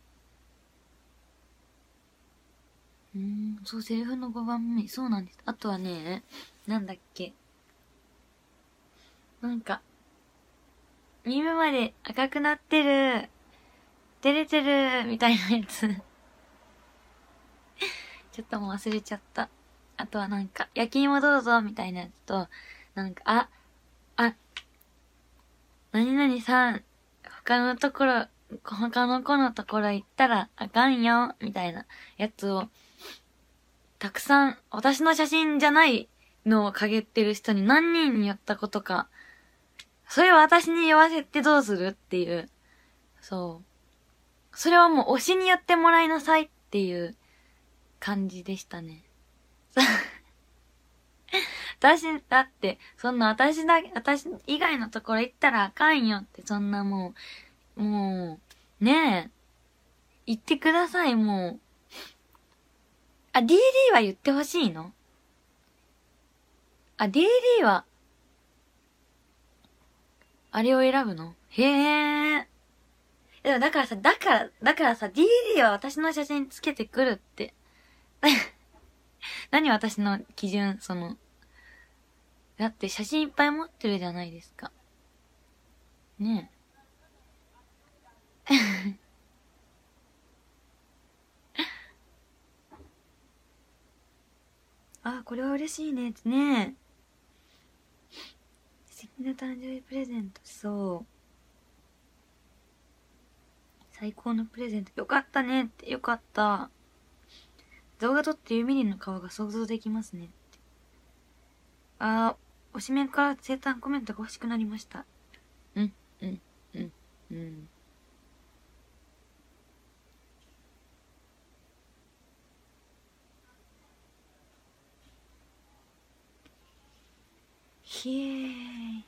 A: うーん。そう、セリフのごばんめ。そうなんです。あとはね、なんだっけ。なんか、耳まで赤くなってる。照れてる。みたいなやつ。ちょっともう忘れちゃった。あとはなんか、焼き芋どうぞみたいなやつと、なんか、あ、あ、何々さん、他のところ、他の子のところ行ったらあかんよ、みたいなやつを、たくさん、私の写真じゃないのを陰ってる人に何人に言ったことか、それを私に言わせてどうするっていう、そう。それはもう推しに言ってもらいなさいっていう感じでしたね。私、だって、そんな私だ、私以外のところ行ったらあかんよって、そんなもう、もう、ねえ、言ってください、もう。あ、ディーディー は言ってほしいの？あ、ディーディー は、あれを選ぶの？へえ。 でもだからさ、だから、だからさ、ディーディー は私の写真つけてくるって。何私の基準、その。だって写真いっぱい持ってるじゃないですか。ねえ。あ、これは嬉しいねってね。素敵な誕生日プレゼント、そう。最高のプレゼント。よかったねって、よかった。動画撮ってユミリンの顔が想像できますねって。あー、推しメンから生誕コメントが欲しくなりました。うん、うん、うん、うん。ひえーい。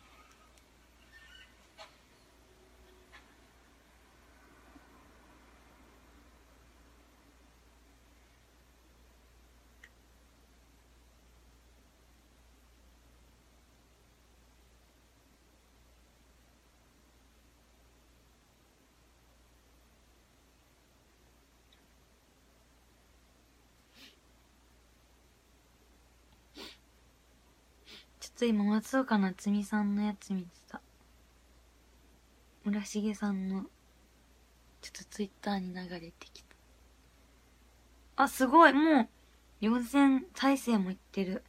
A: ちょっと今松岡夏美さんのやつ見てた。村重さんのちょっとツイッターに流れてきた。あ、すごい、もうよんせん再生もいってる。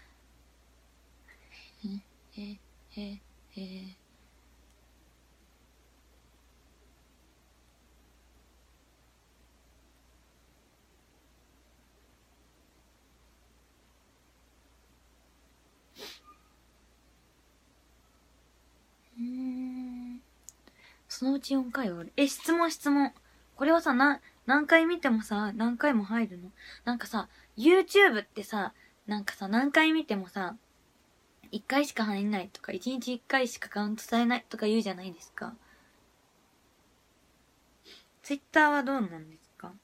A: へへへへ。うーん。そのうちよんかいはある。え、質問質問。これはさ、な、何回見てもさ、何回も入るの？なんかさ、YouTube ってさ、なんかさ、何回見てもさ、いっかいしか入んないとか、いちにちいっかいしかカウントされないとか言うじゃないですか。Twitter はどうなんですか？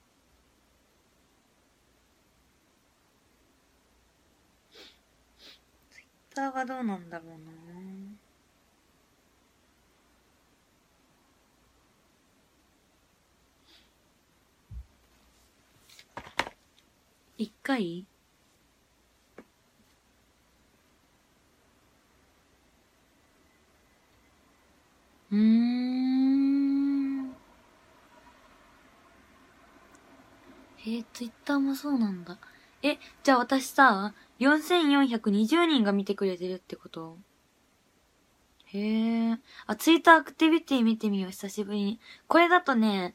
A: Twitter はどうなんだろうな。いっかいうーん。えー、Twitter もそうなんだ。え、じゃあ私さ、よんせんよんひゃくにじゅうにんが見てくれてるってこと？へえ。あ、ツイッターアクティビティ見てみよう、久しぶりに。これだとね、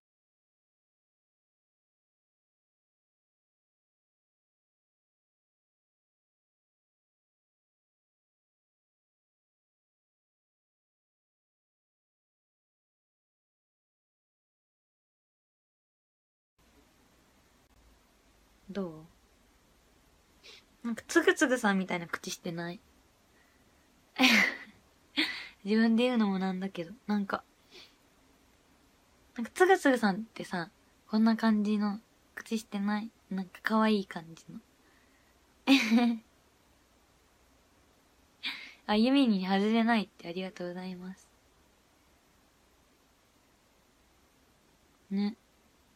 A: どう？なんかつぐつぐさんみたいな口してない？自分で言うのもなんだけど、なんか、なんかつぐつぐさんってさ、こんな感じの口してない？なんか可愛い感じの。あ、ユミに外れないってありがとうございます。ね。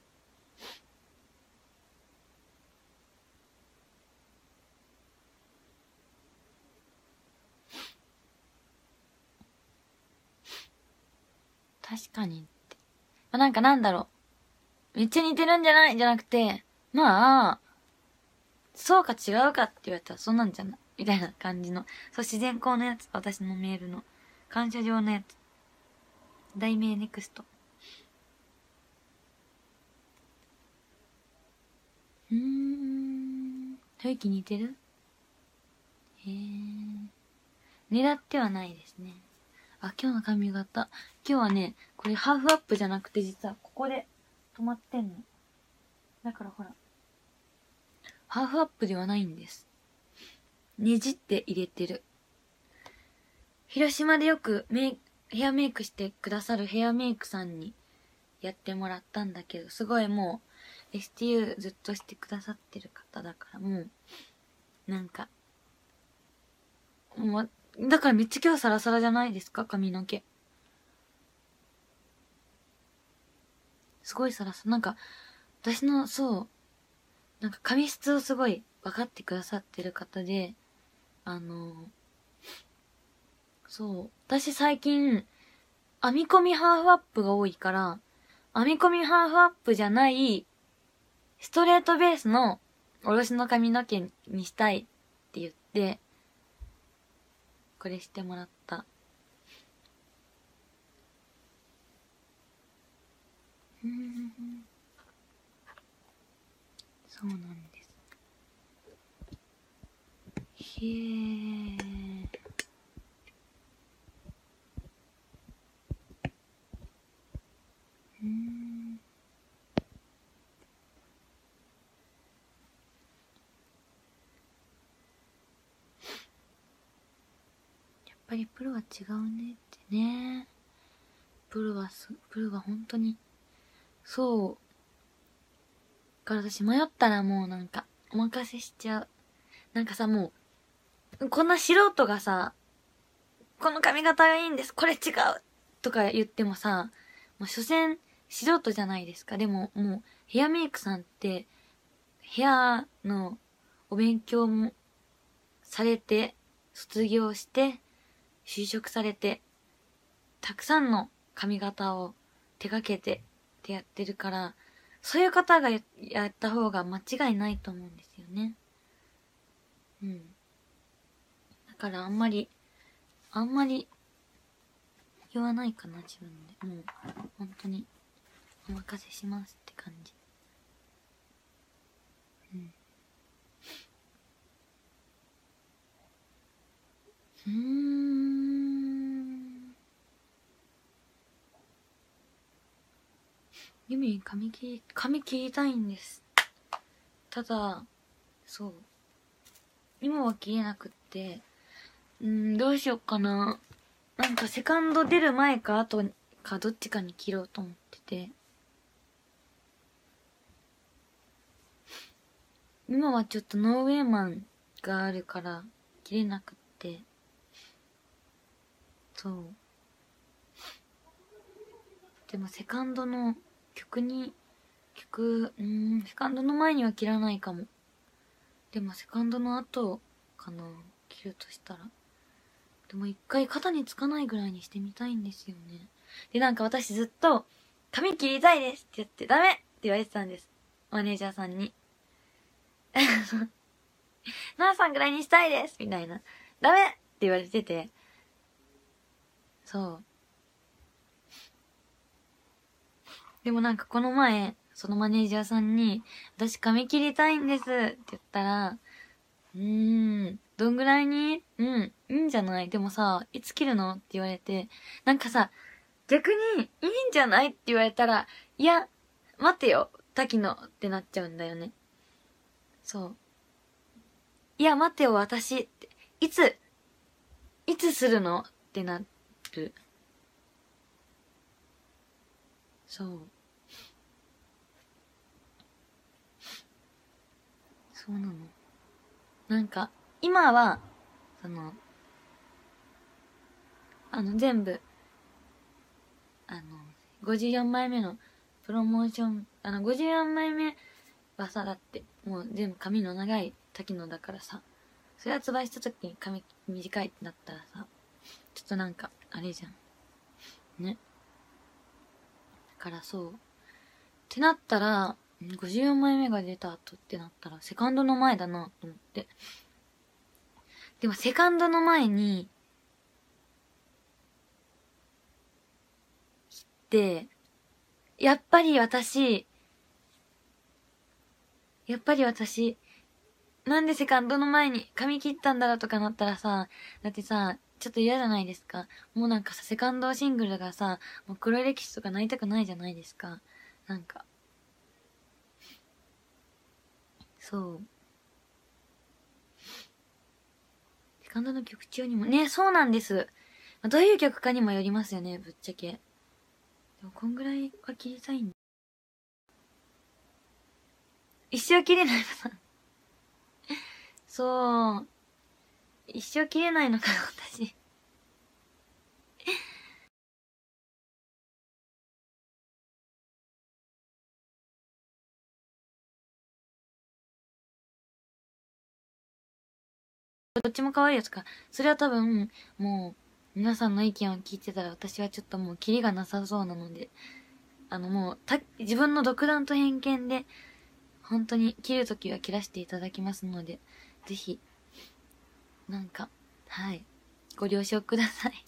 A: 確かにって。まあ、なんかなんだろう。めっちゃ似てるんじゃないじゃなくて、まあ、そうか違うかって言われたらそんなんじゃないみたいな感じの。そう、自然光のやつ。私のメールの。感謝状のやつ。題名ネクスト。うーん。雰囲気似てる？へー。狙ってはないですね。あ、今日の髪型。今日はね、これハーフアップじゃなくて実はここで止まってんの。だからほら。ハーフアップではないんです。ねじって入れてる。広島でよくメイヘアメイクしてくださるヘアメイクさんにやってもらったんだけど、すごいもう エスティーユー ずっとしてくださってる方だからもう、なんか、もう、だからめっちゃ今日サラサラじゃないですか、髪の毛。 すごいさらさ、なんか、私の、そう、なんか髪質をすごい分かってくださってる方で、あの、そう、私最近、編み込みハーフアップが多いから、編み込みハーフアップじゃない、ストレートベースのおろしの髪の毛にしたいって言って、これしてもらった。うん、そうなんです。へー。うん。やっぱりプロは違うねってね。プロはす、プロは本当に、そう。から私迷ったらもうなんか、お任せしちゃう。なんかさ、もう、こんな素人がさ、この髪型がいいんです、これ違うとか言ってもさ、もう所詮素人じゃないですか。でももうヘアメイクさんってヘアのお勉強もされて、卒業して、就職されて、たくさんの髪型を手掛けてってやってるから、そういう方がやった方が間違いないと思うんですよね。うん。だからあんまり、あんまり言わないかな、自分で。もう、本当に、お任せしますって感じ。うん。うーん。ユミ、髪切り、髪切りたいんです。ただ、そう。今は切れなくって、うーん、どうしよっかな。なんかセカンド出る前か後かどっちかに切ろうと思ってて。今はちょっとノーウェイマンがあるから切れなくって。そう。でもセカンドの曲に、曲、うーん、セカンドの前には切らないかも。でもセカンドの後かな、切るとしたら。でも一回肩につかないぐらいにしてみたいんですよね。で、なんか私ずっと、髪切りたいですって言って、ダメって言われてたんです。マネージャーさんに。なあさんぐらいにしたいですみたいな。ダメって言われてて。そう。でもなんかこの前、そのマネージャーさんに、私髪切りたいんですって言ったら、うーん、どんぐらいにうん、いいんじゃないでもさ、いつ切るのって言われて、なんかさ、逆に、いいんじゃないって言われたら、いや、待ってよ、滝野ってなっちゃうんだよね。そう。いや、待ってよ、私って。いつ、いつするのってなる。そう。そうなの。なんか、今は、その、あの、全部、あの、ごじゅうよんまいめのプロモーション、あの、ごじゅうよんまいめはさ、だって、もう全部髪の長い滝野だからさ、それ発売した時に髪短いってなったらさ、ちょっとなんか、あれじゃん。ね。だからそう。ってなったら、ごじゅうよんまいめが出た後ってなったら、セカンドの前だなと思って。でも、セカンドの前に、で、やっぱり私、やっぱり私、なんでセカンドの前に髪切ったんだろうとかなったらさ、だってさ、ちょっと嫌じゃないですか。もうなんかさ、セカンドシングルがさ、もう黒い歴史とかなりたくないじゃないですか。なんか、そう。セカンドの曲中にも、ね、そうなんです。どういう曲かにもよりますよね、ぶっちゃけ。でもこんぐらいは切りたいんだ。一生切れないのさ。そう。一生切れないのかな、私。 どっちも可愛いやつか。それは多分、もう、皆さんの意見を聞いてたら私はちょっともうキリがなさそうなので、あのもう、た、自分の独断と偏見で、本当に切るときは切らせていただきますので、ぜひ、なんか、はい、ご了承ください。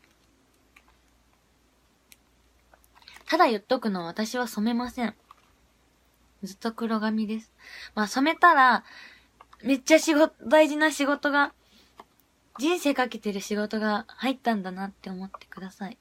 A: ただ言っとくのは私は染めません。ずっと黒髪です。まあ染めたら、めっちゃ仕事、大事な仕事が、人生かけてる仕事が入ったんだなって思ってください。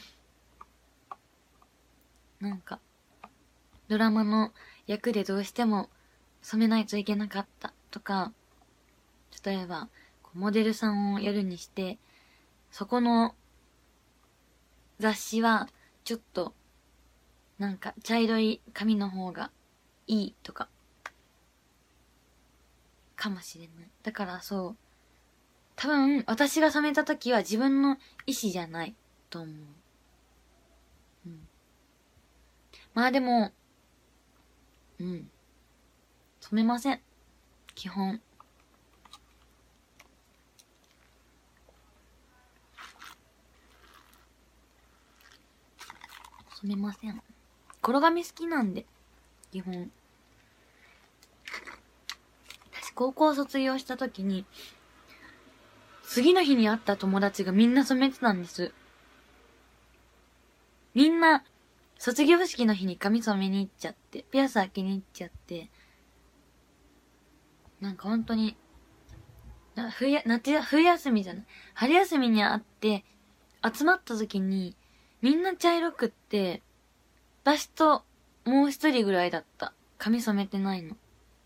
A: なんか、ドラマの役でどうしても染めないといけなかったとか、例えば、モデルさんをやるにして、そこの雑誌はちょっと、なんか茶色い髪の方がいいとか、かもしれない。だからそう、多分私が染めた時は自分の意思じゃないと思う。うん。まあでも、うん。染めません。基本。染めません。黒髪好きなんで、基本。私高校卒業した時に、次の日に会った友達がみんな染めてたんです。みんな、卒業式の日に髪染めに行っちゃって、ピアス開けに行っちゃって、なんか本当に、な冬や、夏や、冬休みじゃない。春休みに会って、集まった時に、みんな茶色くって、私ともう一人ぐらいだった。髪染めてないの。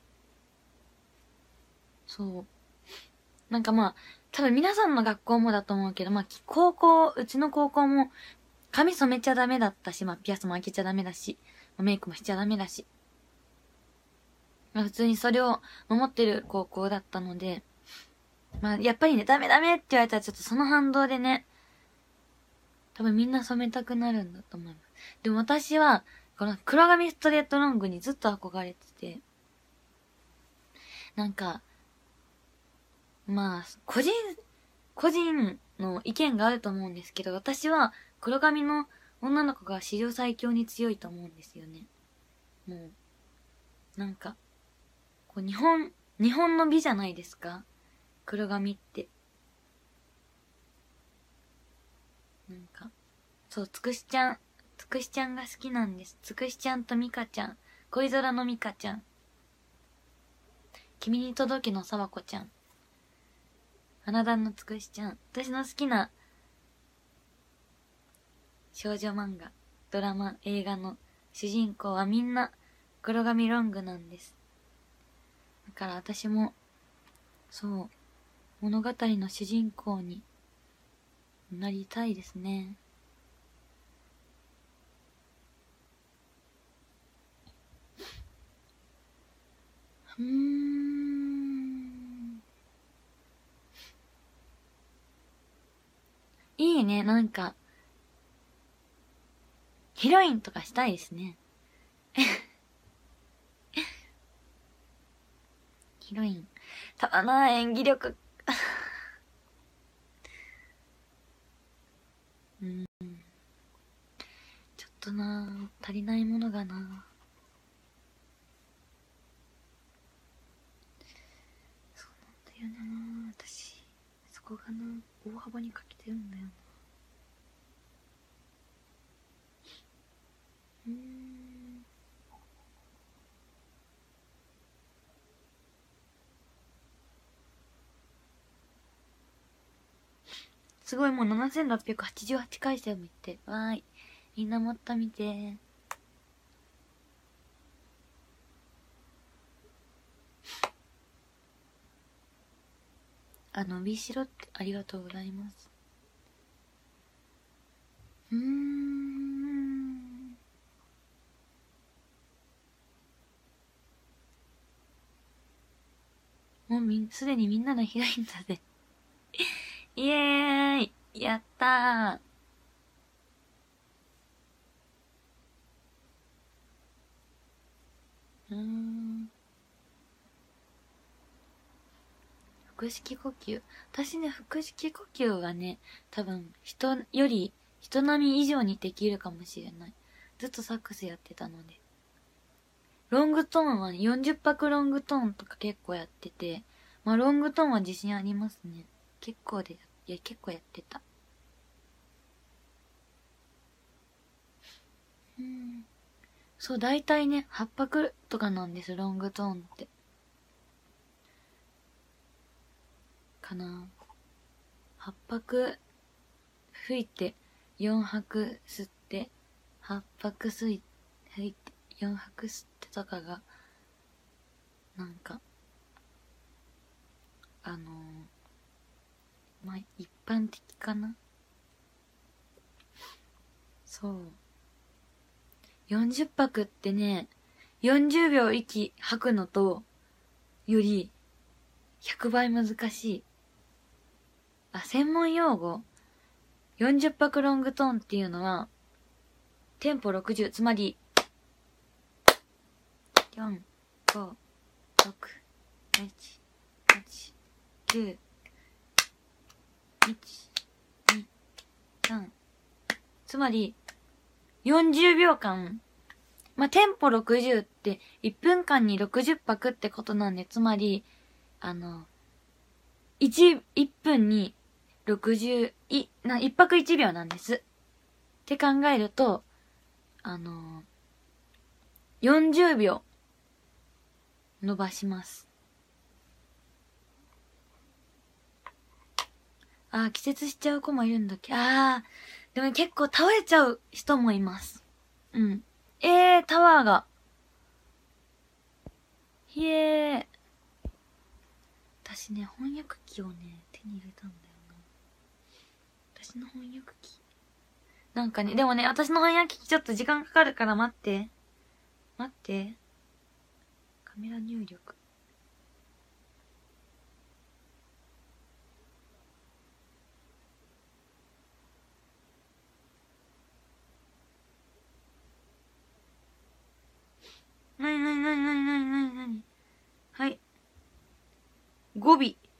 A: そう。なんかまあ、多分皆さんの学校もだと思うけど、まあ、高校、うちの高校も、髪染めちゃダメだったし、まあ、ピアスも開けちゃダメだし、まあ、メイクもしちゃダメだし。まあ、普通にそれを守ってる高校だったので、まあ、やっぱりね、ダメダメって言われたらちょっとその反動でね、多分みんな染めたくなるんだと思います。でも私は、この黒髪ストレートロングにずっと憧れてて、なんか、まあ、個人、個人の意見があると思うんですけど、私は黒髪の女の子が史上最強に強いと思うんですよね。もう、なんか、こう日本、日本の美じゃないですか？黒髪って。なんか、そう、つくしちゃん、つくしちゃんが好きなんです。つくしちゃんとみかちゃん、恋空のみかちゃん、君に届けのさわこちゃん、花壇のつくしちゃん。私の好きな少女漫画、ドラマ、映画の主人公はみんな黒髪ロングなんです。だから私も、そう、物語の主人公になりたいですね。うーん。いいね、なんか、ヒロインとかしたいですね。ヒロイン。ただな、演技力。うん。ちょっとな、足りないものがな。そうなんだよな、私。そこがな、大幅に欠けてるんだよな。うーん。すごい、もうななせんろっぴゃくはちじゅうはち回戦もいって。わーい。みんなもっと見て。あ、伸びしろってありがとうございます。うーん。もうみん、すでにみんなのヒロインだぜ。イエーイやったー。うーん。 腹式呼吸。私ね、腹式呼吸がね、多分、人より、人並み以上にできるかもしれない。ずっとサックスやってたので。ロングトーンはね、よんじゅっぱくロングトーンとか結構やってて、まあロングトーンは自信ありますね。結構で、いや、結構やってた。うん。そう、だいたいね、はっぱくとかなんです、ロングトーンって。かな。はっぱく吹いて、よんはく吸って、はっぱく吸い、吹いて、よんはく吸ってとかが、なんか、あのー、まあ、一般的かな。そう。よんじゅっぱくってね、よんじゅうびょう息吐くのと、より、ひゃくばい難しい。あ、専門用語 ?よんじゅっぱくロングトーンっていうのは、テンポろくじゅう、つまり、よん、ご、ろく、なな、はち、きゅう、いち、に、さん。つまり、よんじゅうびょうかん。まあ、テンポろくじゅうっていっぷんかんにろくじゅっぱくってことなんで、つまり、あの、いち、いっぷんにろくじゅう、い、な、いっぱくいちびょうなんです。って考えると、あの、よんじゅうびょう伸ばします。あー、気絶しちゃう子もいるんだっけ。あー、でも結構倒れちゃう人もいます。うん。えー、タワーが。ひえー。私ね、翻訳機をね、手に入れたんだよな。私の翻訳機。なんかね、でもね、私の翻訳機ちょっと時間かかるから待って。待って。カメラ入力。なになになになになになになにはい。語尾。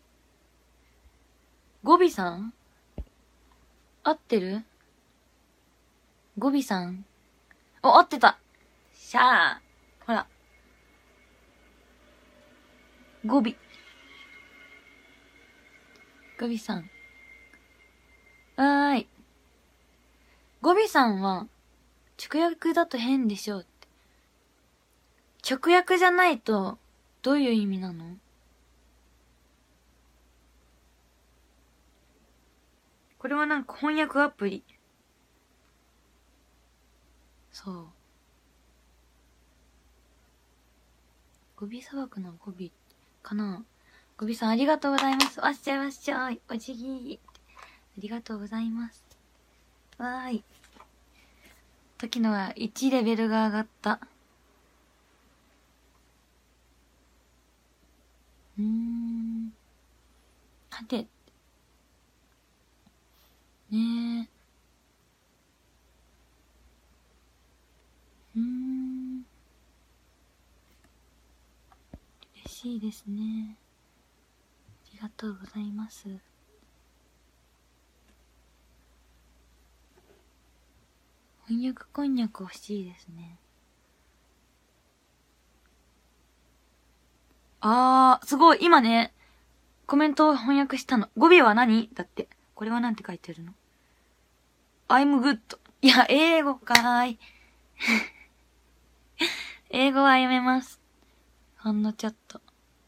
A: 語尾さん合ってる？語尾さん。お、合ってた。しゃー。ほら。語尾。語尾さん。はーい。語尾さんは、直訳だと変でしょうって。直訳じゃないと、どういう意味なの？これはなんか翻訳アプリ。そう。ゴビ砂漠のゴビかな。ゴビさんありがとうございます。わっしゃいわっしゃい。おじぎー。ありがとうございます。わーい。時のはいちレベルが上がった。うーん。はて。ねえ。うーん。嬉しいですね。ありがとうございます。翻訳こんにゃく欲しいですね。あー、すごい、今ね、コメントを翻訳したの。語尾は何？だって。これはなんて書いてるの？ I'm good. いや、英語かーい。英語は読めます。ほんのちょっと。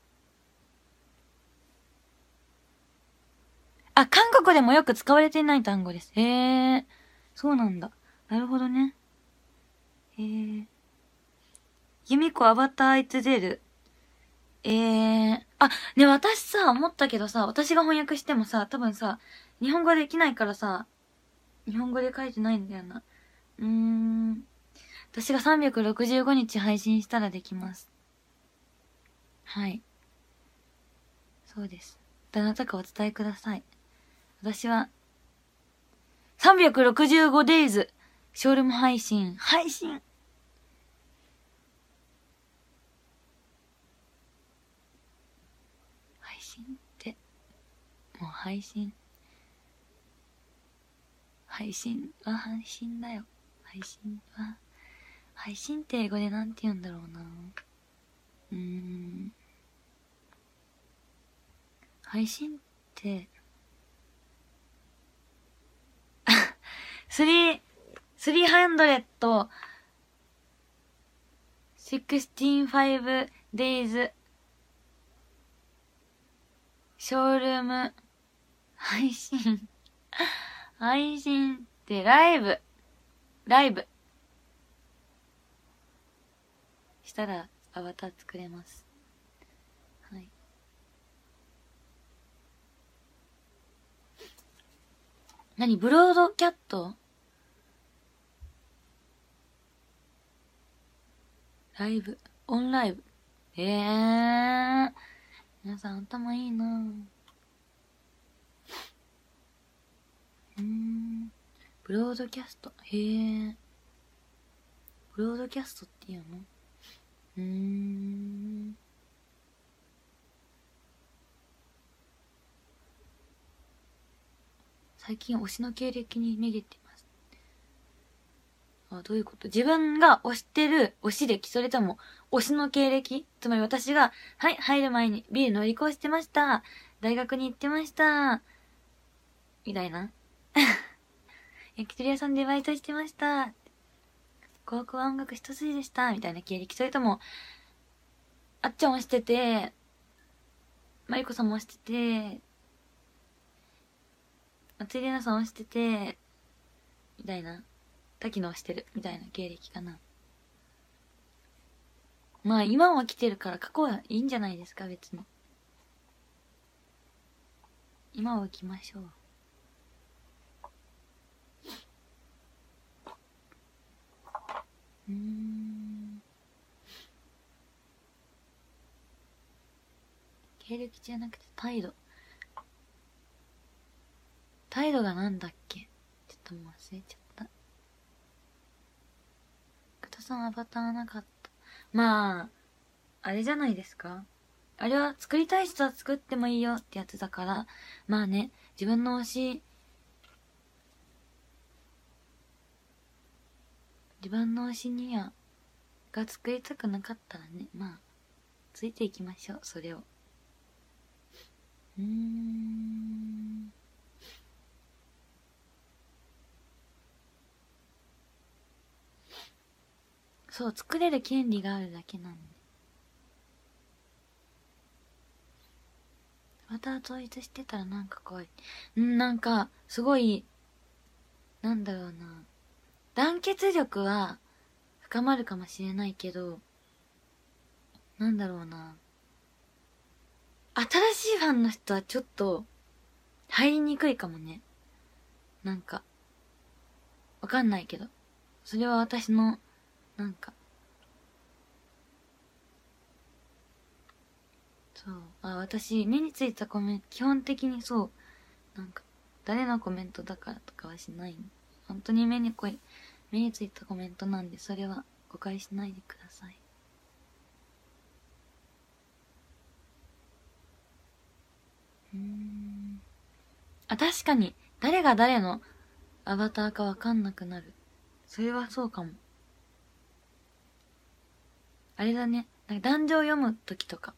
A: あ、韓国でもよく使われていない単語です。へえ、そうなんだ。なるほどね。へえ。ユミコアバターいつ出る？ええ、あ、ね、私さ、思ったけどさ、私が翻訳してもさ、多分さ、日本語できないからさ、日本語で書いてないんだよな。うーん。私がさんびゃくろくじゅうごにち配信したらできます。はい。そうです。どなたかお伝えください。私は、さんびゃくろくじゅうごデイズ、ショールーム配信、配信配信って、 もう配信配信は配信だよ。配信は配信って英語でなんて言うんだろうな。うーん配信ってスリー、スリーハンドレット、シックスティーンファイブデイズ、ショールーム、配信、配信ってライブ、ライブ、したらアバター作れます。はい。何ブロードキャットライブ、オンライブ。ええー。皆さん頭いいなぁ。うーん。ブロードキャスト。へえ。ブロードキャストっていうの？うーん。最近推しの経歴にめげてます。あ、どういうこと？自分が推してる推し歴、それとも推しの経歴？つまり私が、はい、入る前にビール乗り越してました。大学に行ってました。みたいな。焼き鳥屋さんでバイトしてました。高校は音楽一筋でした。みたいな経歴。それとも、あっちゃん推してて、まりこさんも推してて、松井玲奈さん推してて、みたいな。滝野推してる。みたいな経歴かな。まあ今は来てるから過去はいいんじゃないですか、別に。今を行きましょう。うーん。経歴じゃなくて態度。態度がなんだっけ？ちょっともう忘れちゃった。片さんアバターなかった。まあ、あれじゃないですか？あれは作りたい人は作ってもいいよってやつだから、まあね、自分の推し、自分の推しには、が作りたくなかったらね、まあ、ついていきましょう、それを。うーん。そう、作れる権利があるだけなんで。また統一してたらなんか怖い。んなんか、すごい、なんだろうな。団結力は深まるかもしれないけど、なんだろうな。新しいファンの人はちょっと、入りにくいかもね。なんか、わかんないけど。それは私の、なんか、そう。あ、私、目についたコメント、基本的にそう。なんか、誰のコメントだからとかはしない。本当に目にこい、目についたコメントなんで、それは誤解しないでください。うーん。あ、確かに、誰が誰のアバターかわかんなくなる。それはそうかも。あれだね。なんか壇上読むときとか。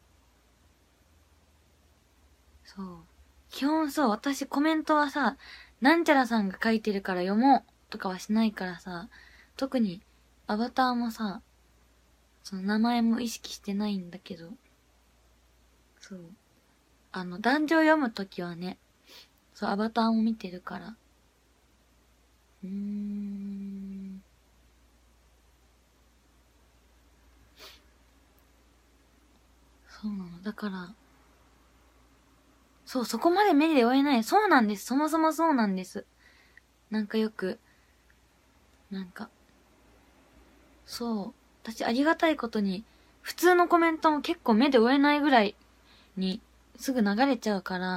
A: そう。基本そう、私コメントはさ、なんちゃらさんが書いてるから読もうとかはしないからさ、特にアバターもさ、その名前も意識してないんだけど、そう。あの、壇上読むときはね、そう、アバターも見てるから。うーん。そうなの。だから、そう、そこまで目で追えない。そうなんです。そもそもそうなんです。なんかよく、なんか、そう。私ありがたいことに、普通のコメントも結構目で追えないぐらいにすぐ流れちゃうから、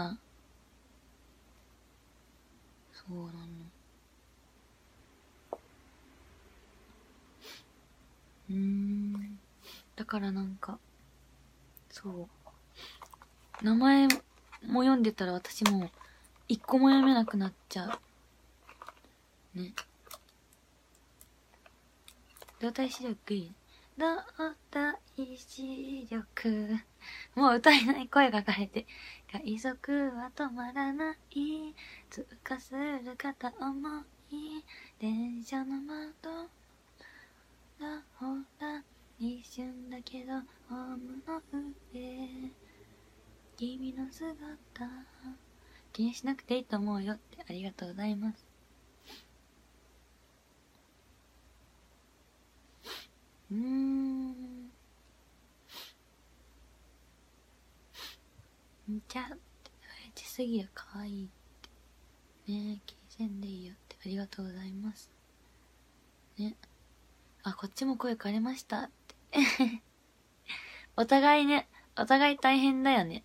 A: そうなの。うーん。だからなんか、そう。名前、 も読んでたら私もう一個も読めなくなっちゃうね。動体視力いい。動体視力。もう歌えない声が枯れて。快速は止まらない。通過する片思い。電車の窓がほら一瞬だけどホームの上。君の姿気にしなくていいと思うよって。ありがとうございます。うーん。んちゃって、ちすぎるかわいいって。ねえ、気にせんでいいよって。ありがとうございます。ね。あ、こっちも声枯れましたって。お互いね、お互い大変だよね。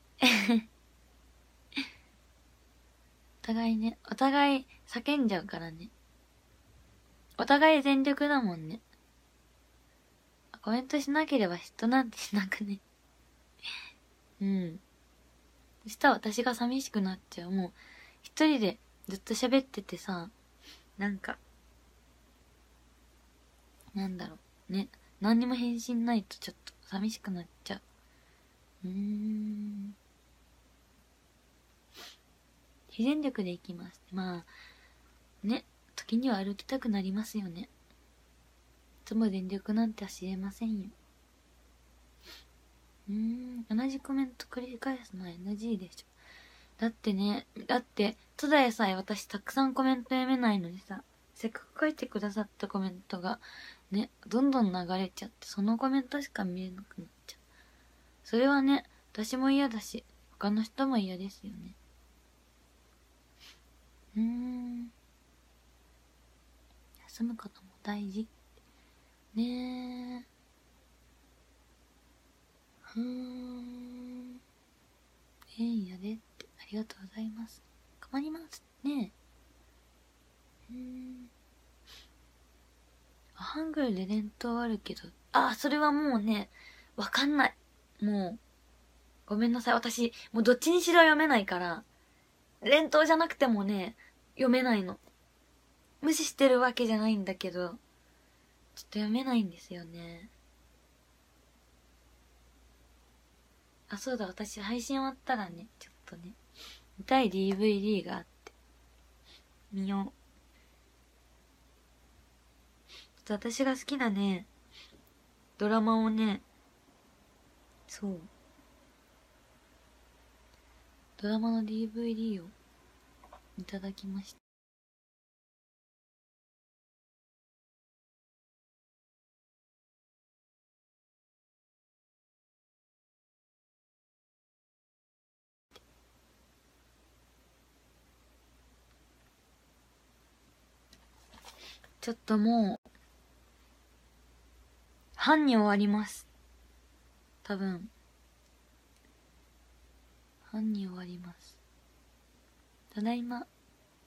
A: お互いね、お互い叫んじゃうからね。お互い全力だもんね。コメントしなければ嫉妬なんてしなくね。うん。そしたら私が寂しくなっちゃう。もう、一人でずっと喋っててさ、なんか、なんだろう。ね。何にも返信ないとちょっと寂しくなっちゃう。うーん。非全力でいきます。まあ、ね。時には歩きたくなりますよね。いつも全力なんて走れませんよ。うーん。同じコメント繰り返すのは エヌジー でしょ。だってね、だって、ただでさえ私たくさんコメント読めないのにさ、せっかく書いてくださったコメントが、ね、どんどん流れちゃって、そのコメントしか見えなくなっちゃう。それはね、私も嫌だし、他の人も嫌ですよね。うーん。休むことも大事。ねえ。ふーん。ええんやでって、ありがとうございます。頑張りますね。うーん。ハングルで連投あるけど、あ、それはもうね、わかんない。もう、ごめんなさい。私、もうどっちにしろ読めないから、連投じゃなくてもね、読めないの。無視してるわけじゃないんだけど、ちょっと読めないんですよね。あ、そうだ、私配信終わったらね、ちょっとね、見たい ディーブイディー があって、見よう。ちょっと私が好きなね、ドラマをね、そう。ドラマの ディーブイディー をいただきました。ちょっともう、半に終わります。多分。半に終わります。ただいま。う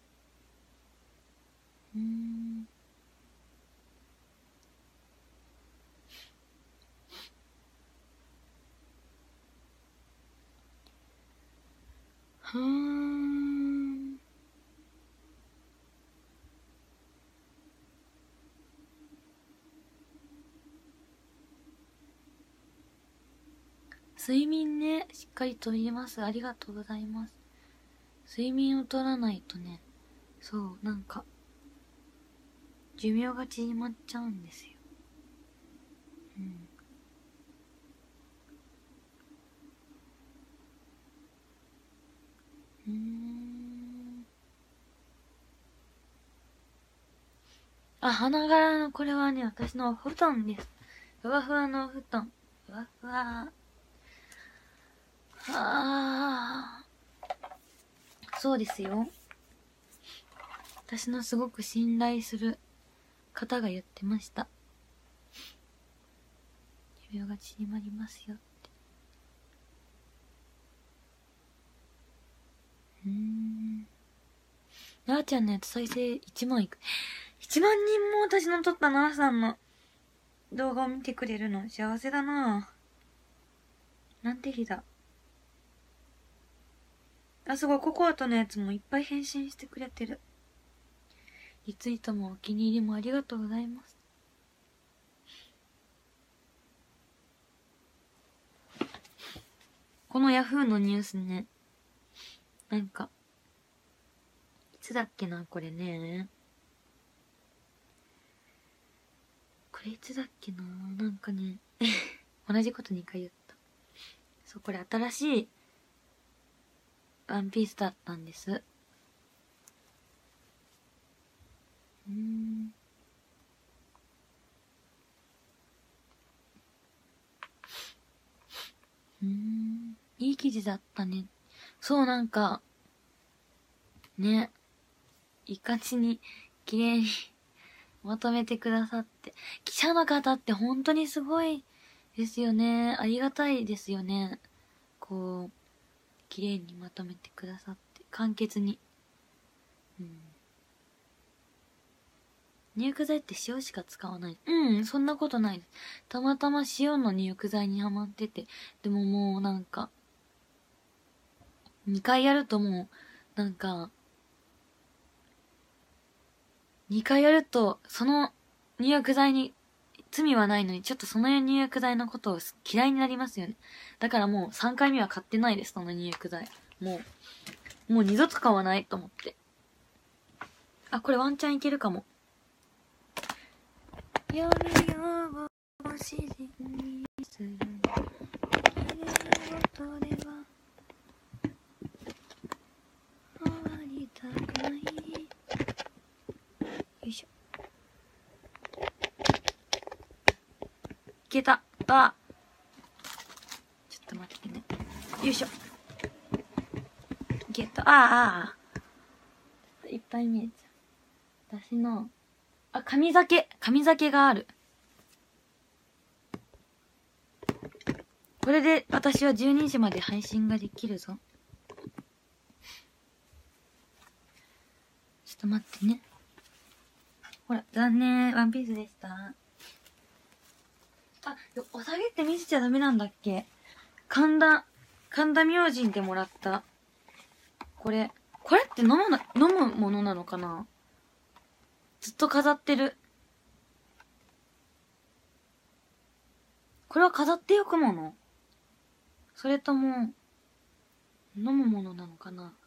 A: ーん。ふーん。睡眠ね、しっかりとります。ありがとうございます。睡眠を取らないとね、そう、なんか、寿命が縮まっちゃうんですよ。うん。うーん。あ、花柄のこれはね、私のお布団です。ふわふわのお布団。ふわふわ。はあ。そうですよ。私のすごく信頼する方が言ってました。寿命が縮まりますよって。うーん。なあちゃんのやつ再生いちまんいく。いちまんにんも私の撮ったなあさんの動画を見てくれるの幸せだなあ。なんて日だ。 あ、すごい、ココアとのやつもいっぱい返信してくれてる。リツイートもお気に入りもありがとうございます。このヤフーのニュースね、なんか、いつだっけな、これね。これいつだっけな、なんかね、同じことにかい言った。そう、これ新しいワンピースだったんです。うーん。うーん。いい記事だったね。そう、なんか、ね、いい感じに、綺麗にまとめてくださって。記者の方って本当にすごいですよね。ありがたいですよね。こう、綺麗にまとめてくださって。簡潔に。うん。入浴剤って塩しか使わない。うん、そんなことないです。たまたま塩の入浴剤にハマってて。でももうなんか、にかいやるともう、なんか、にかいやると、その入浴剤に罪はないのに、ちょっとその入浴剤のことを嫌いになりますよね。だからもうさんかいめは買ってないです、その入浴剤。もう、もう二度と買わないと思って。あ、これワンチャンいけるかも。夜よを自然にする。音では終わりたくない。よいしょ。いけた。あ、ちょっと待ってね。よいしょ。いけた。ああ、ああ。いっぱい見えちゃう。私の、あ、紙酒。紙酒がある。これで私はじゅうにじまで配信ができるぞ。ちょっと待ってね。ほら、残念。ワンピースでした。あ、お酒って見せちゃダメなんだっけ？神田、神田明神でもらった。これ。これって飲むな、飲むものなのかな？ずっと飾ってる。これは飾っておくもの？それとも、飲むものなのかな？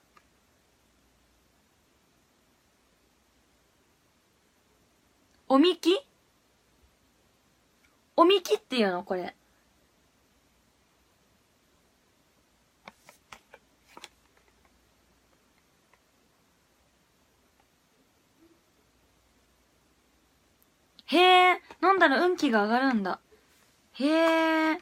A: おみき？おみきっていうのこれ。へえ、飲んだら運気が上がるんだ。へえ。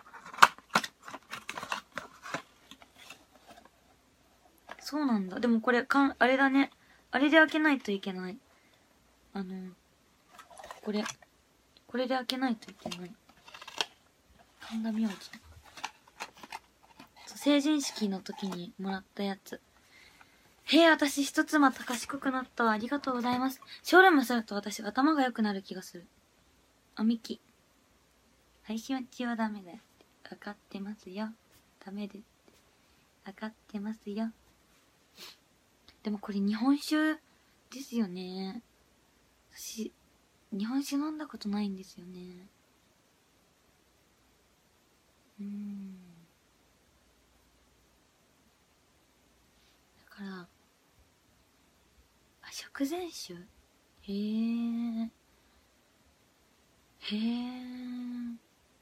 A: そうなんだ。でもこれ、かん、あれだね。あれで開けないといけない。あの、これ。これで開けないといけない。神田明神。成人式の時にもらったやつ。へえ、私一つまた賢くなったわ。ありがとうございます。ショールームすると私頭が良くなる気がする。あ、ミキ。配信中はダメだよ。わかってますよ。ダメで。わかってますよ。でもこれ日本酒ですよね。私、日本酒飲んだことないんですよね。うーん。だから、あ、食前酒？へえ。へえ。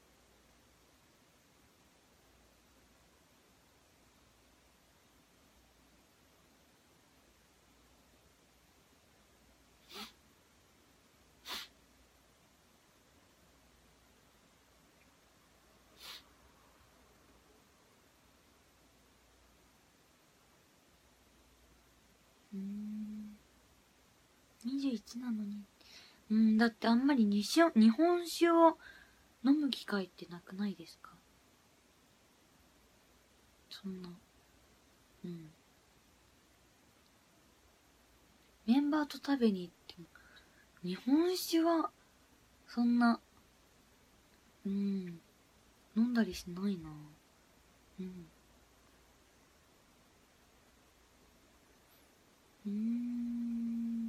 A: うーん。にじゅういちなのに。うん、だってあんまり日本日本酒を飲む機会ってなくないですか？そんな。うん。メンバーと食べに行っても、日本酒は、そんな、うん、飲んだりしないな。うん。 うーん。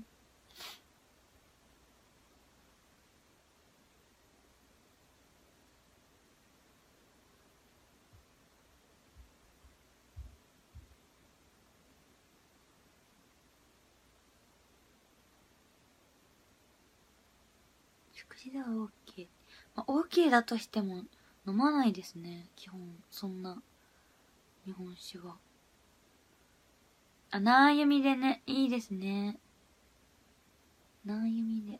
A: 食事では OK。まあ、OK だとしても飲まないですね。基本、そんな、日本酒は。あ、ナーユミでね、いいですね。ナーユミで。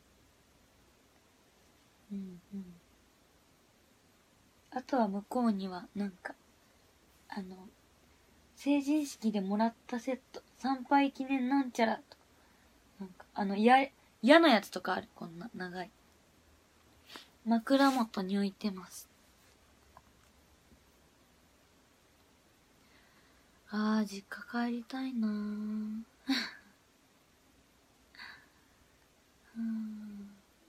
A: うんうん。あとは向こうには、なんか、あの、成人式でもらったセット、参拝記念なんちゃらとか、なんか、あの、や、矢のやつとかある、こんな、長い。枕元に置いてます。あー、実家帰りたいなー。うん。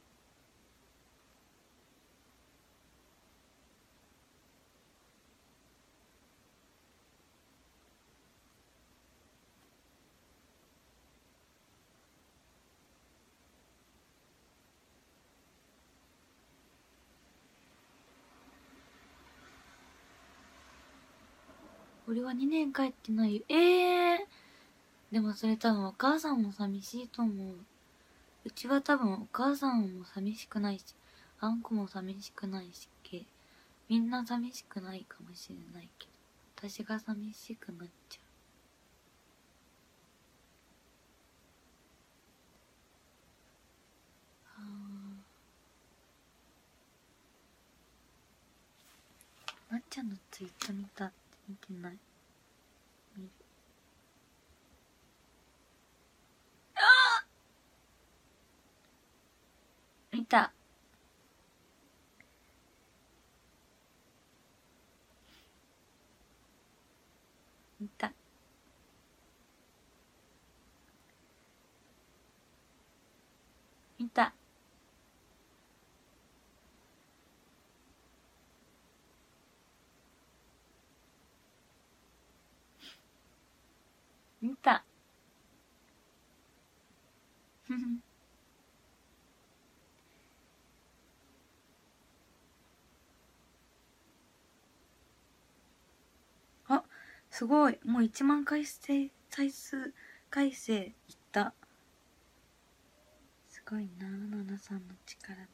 A: 俺はにねん帰ってないよ。ええー、でもそれ多分お母さんも寂しいと思う。うちは多分お母さんも寂しくないし、あんこも寂しくないしけ、みんな寂しくないかもしれないけど、私が寂しくなっちゃう。はあ。なっちゃんのツイート見たって見てない。見る。見た。見た。見た。見た。ふふ。あ、すごい。もういちまん回再再数回生いった。すごいな、ナナさんの力って。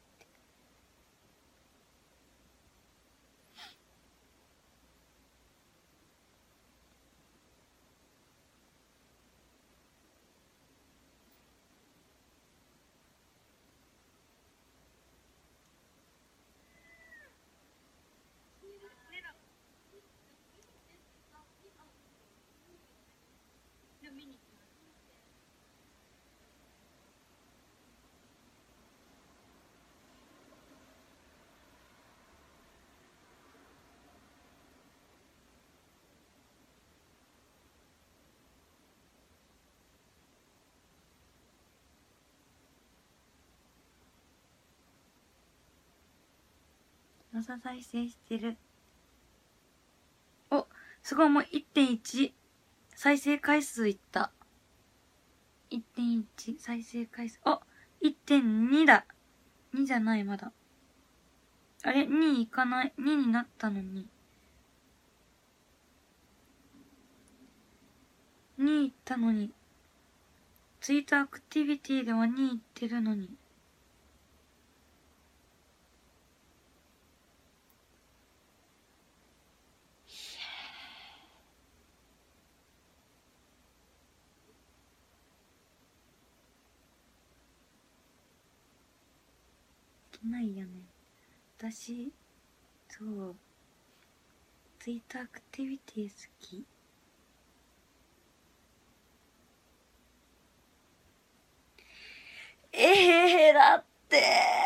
A: また再生してる。お、すごい、もう いってんいち 再生回数いった。いってんいち 再生回数。あ、いってんに だ。にじゃない、まだ。あれ ?に いかない。にになったのに。にいったのに。ツイートアクティビティではにいってるのに。ないよね。私、そう。ツイッターアクティビティ好き。ええー、だって。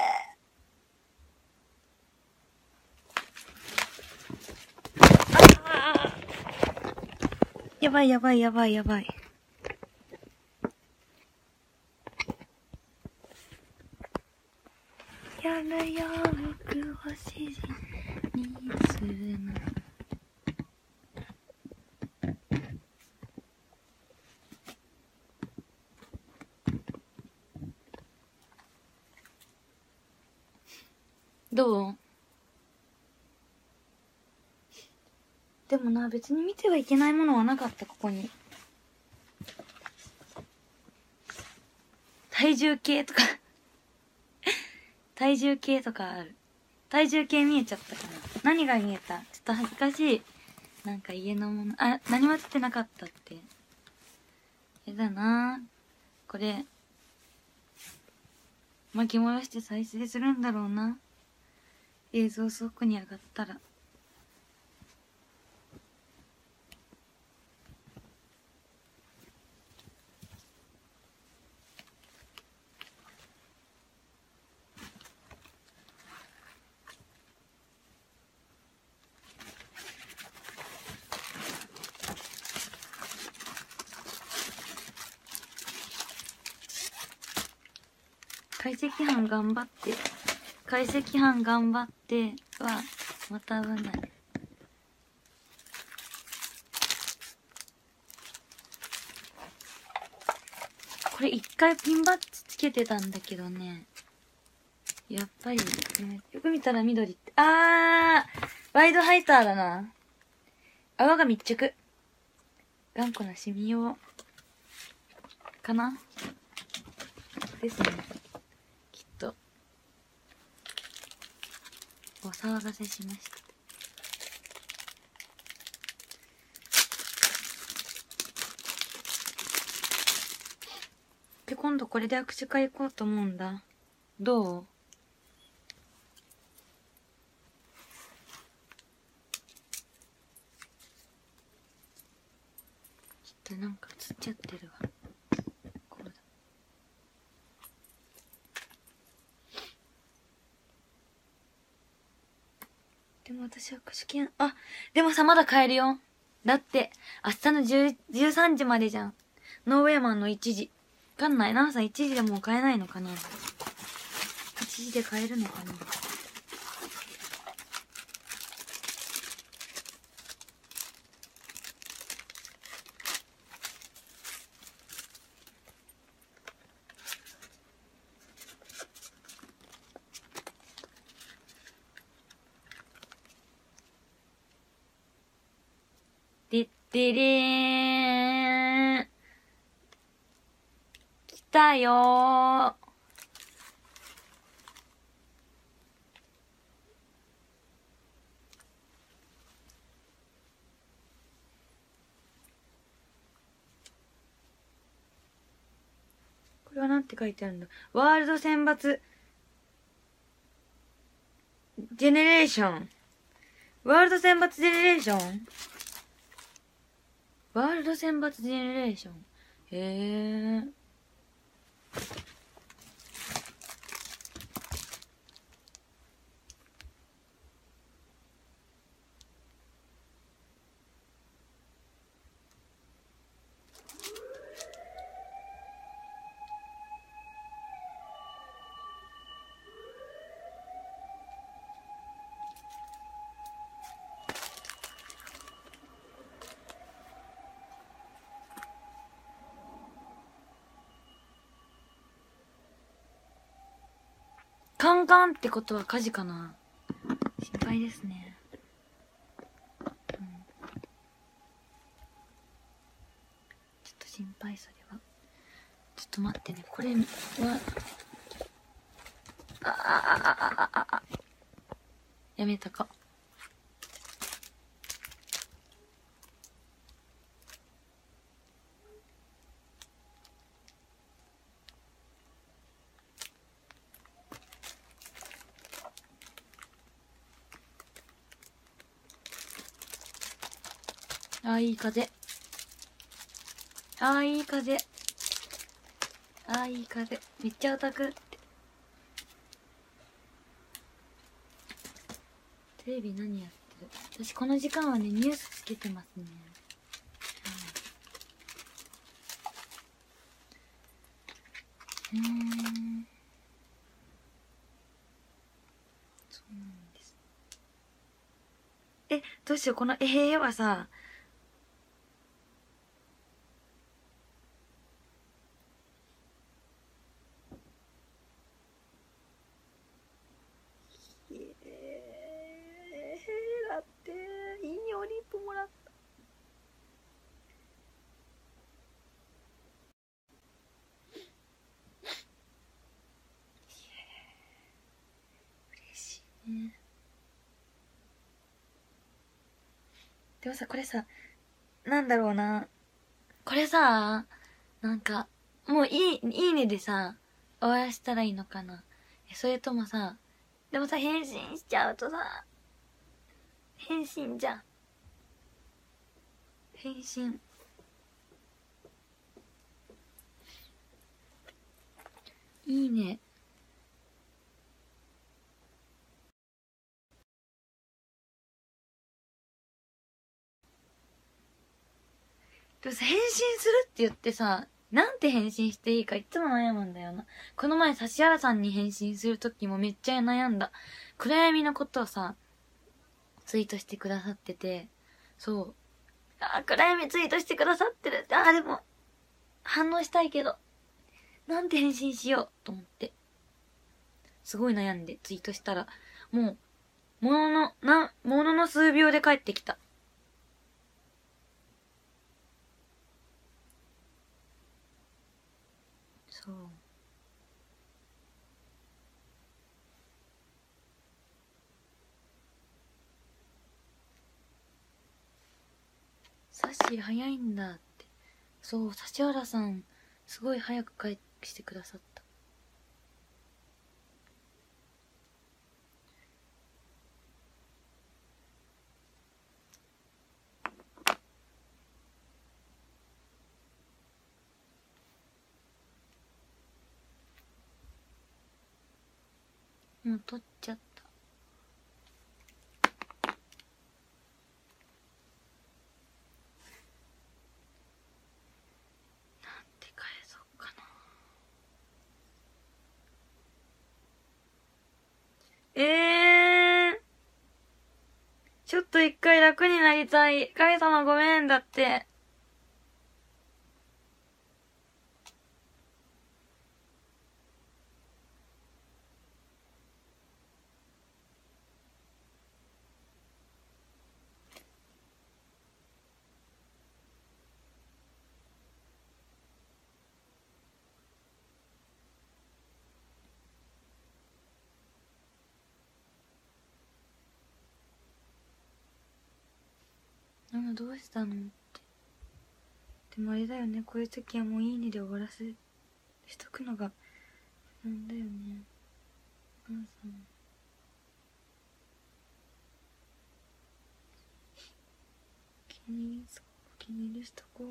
A: あー、やばいやばいやばいやばい。やるよ、僕星人にするの。 どう？でもな、別に見てはいけないものはなかった、ここに。体重計とか体重計とかある。体重計見えちゃったかな。何が見えた？ちょっと恥ずかしい。なんか家のもの、あ、何も映ってなかったって。やだなぁ。これ、巻き戻して再生するんだろうな。映像倉庫に上がったら。解析班頑張って。解析班頑張っては、また危ない。これ一回ピンバッジつけてたんだけどね。やっぱり、ね、よく見たら緑って。あーワイドハイターだな。泡が密着。頑固なシミ用。かなですね。きっと。お騒がせしました。で、今度これで握手会行こうと思うんだ。どう？ちょっとなんか映っちゃってるわ。こうだ。でも私は握手券、あ、でもさ、まだ買えるよ。だって、明日のじゅう、じゅうさんじまでじゃん。ノーウェイマンのいちじ。わかんない。ナンさんいちじでもう買えないのかな？ いち 時で買えるのかな？でってれーん。来たよー。これはなんて書いてあるんだ？ワールド選抜ジェネレーション。ワールド選抜ジェネレーション。ワールド選抜ジェネレーション。へー。カンカンってことは火事かな？心配ですね。うん。ちょっと心配それは。ちょっと待ってね。これは、あああああああやめたか。ああ、いい風。ああ、いい風。ああ、いい風。めっちゃオタクって。テレビ何やってる？私この時間はね、ニュースつけてますね。うん。うーん。そうなんです。え、どうしよう、このえへへはさ、 ね。でもさ、これさ、なんだろうな。これさ、なんか、もういい、いいねでさ、終わらせたらいいのかな。それともさ、でもさ、返信しちゃうとさ、返信じゃん。返信。いいね。でもさ、返信するって言ってさ、なんて返信していいかいつも悩むんだよな。この前、指原さんに返信するときもめっちゃ悩んだ。暗闇のことをさ、ツイートしてくださってて、そう。あ、暗闇ツイートしてくださってる。あ、でも、反応したいけど、なんて返信しようと思って。すごい悩んでツイートしたら、もう、ものの、な、ものの数秒で帰ってきた。そう。サッシー早いんだって。そう、指原さん、すごい早く帰ってきてくださった。もう撮っちゃった。なんて返そうかな。えー。ちょっと一回楽になりたい。神様ごめんだって。ママどうしたのって。でもあれだよね、こういう時はもういいねで終わらせしとくのがなんだよね。お母さん気に入りそう、気に入りしとこう。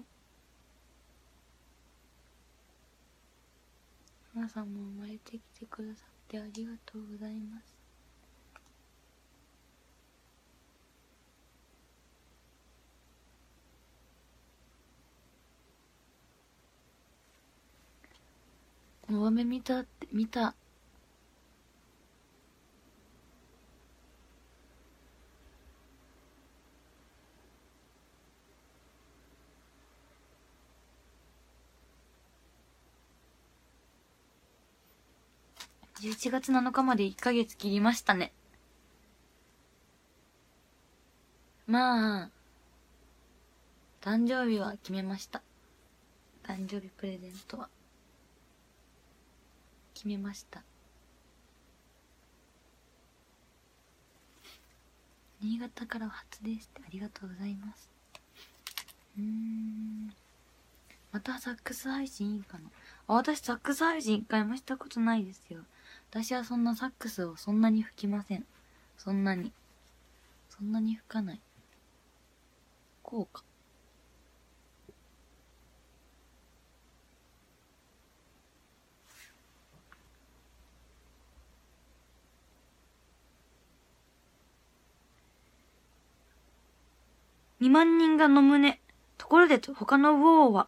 A: お母さんも生まれてきてくださってありがとうございます。大雨見たって見た。じゅういちがつなのかまでいっかげつ切りましたね。まあ誕生日は決めました。誕生日プレゼントは決めました。新潟からは初ですってありがとうございます。うーんまたサックス配信いいかなあ。私サックス配信一回もしたことないですよ。私はそんなサックスをそんなに吹きません。そんなにそんなに吹かない。こうか。にまん人が飲むね。ところで他のウォーは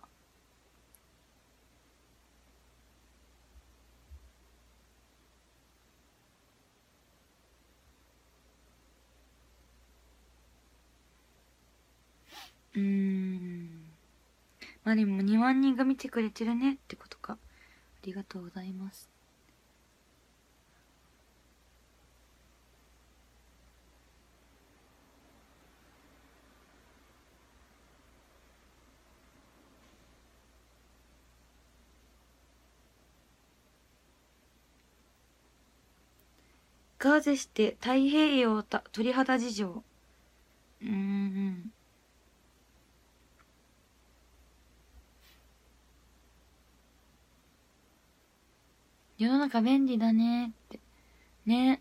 A: うーんまあでもにまん人が見てくれてるねってことか。ありがとうございます。 ガーゼして太平洋た鳥肌事情。うーん。世の中便利だねって。ね。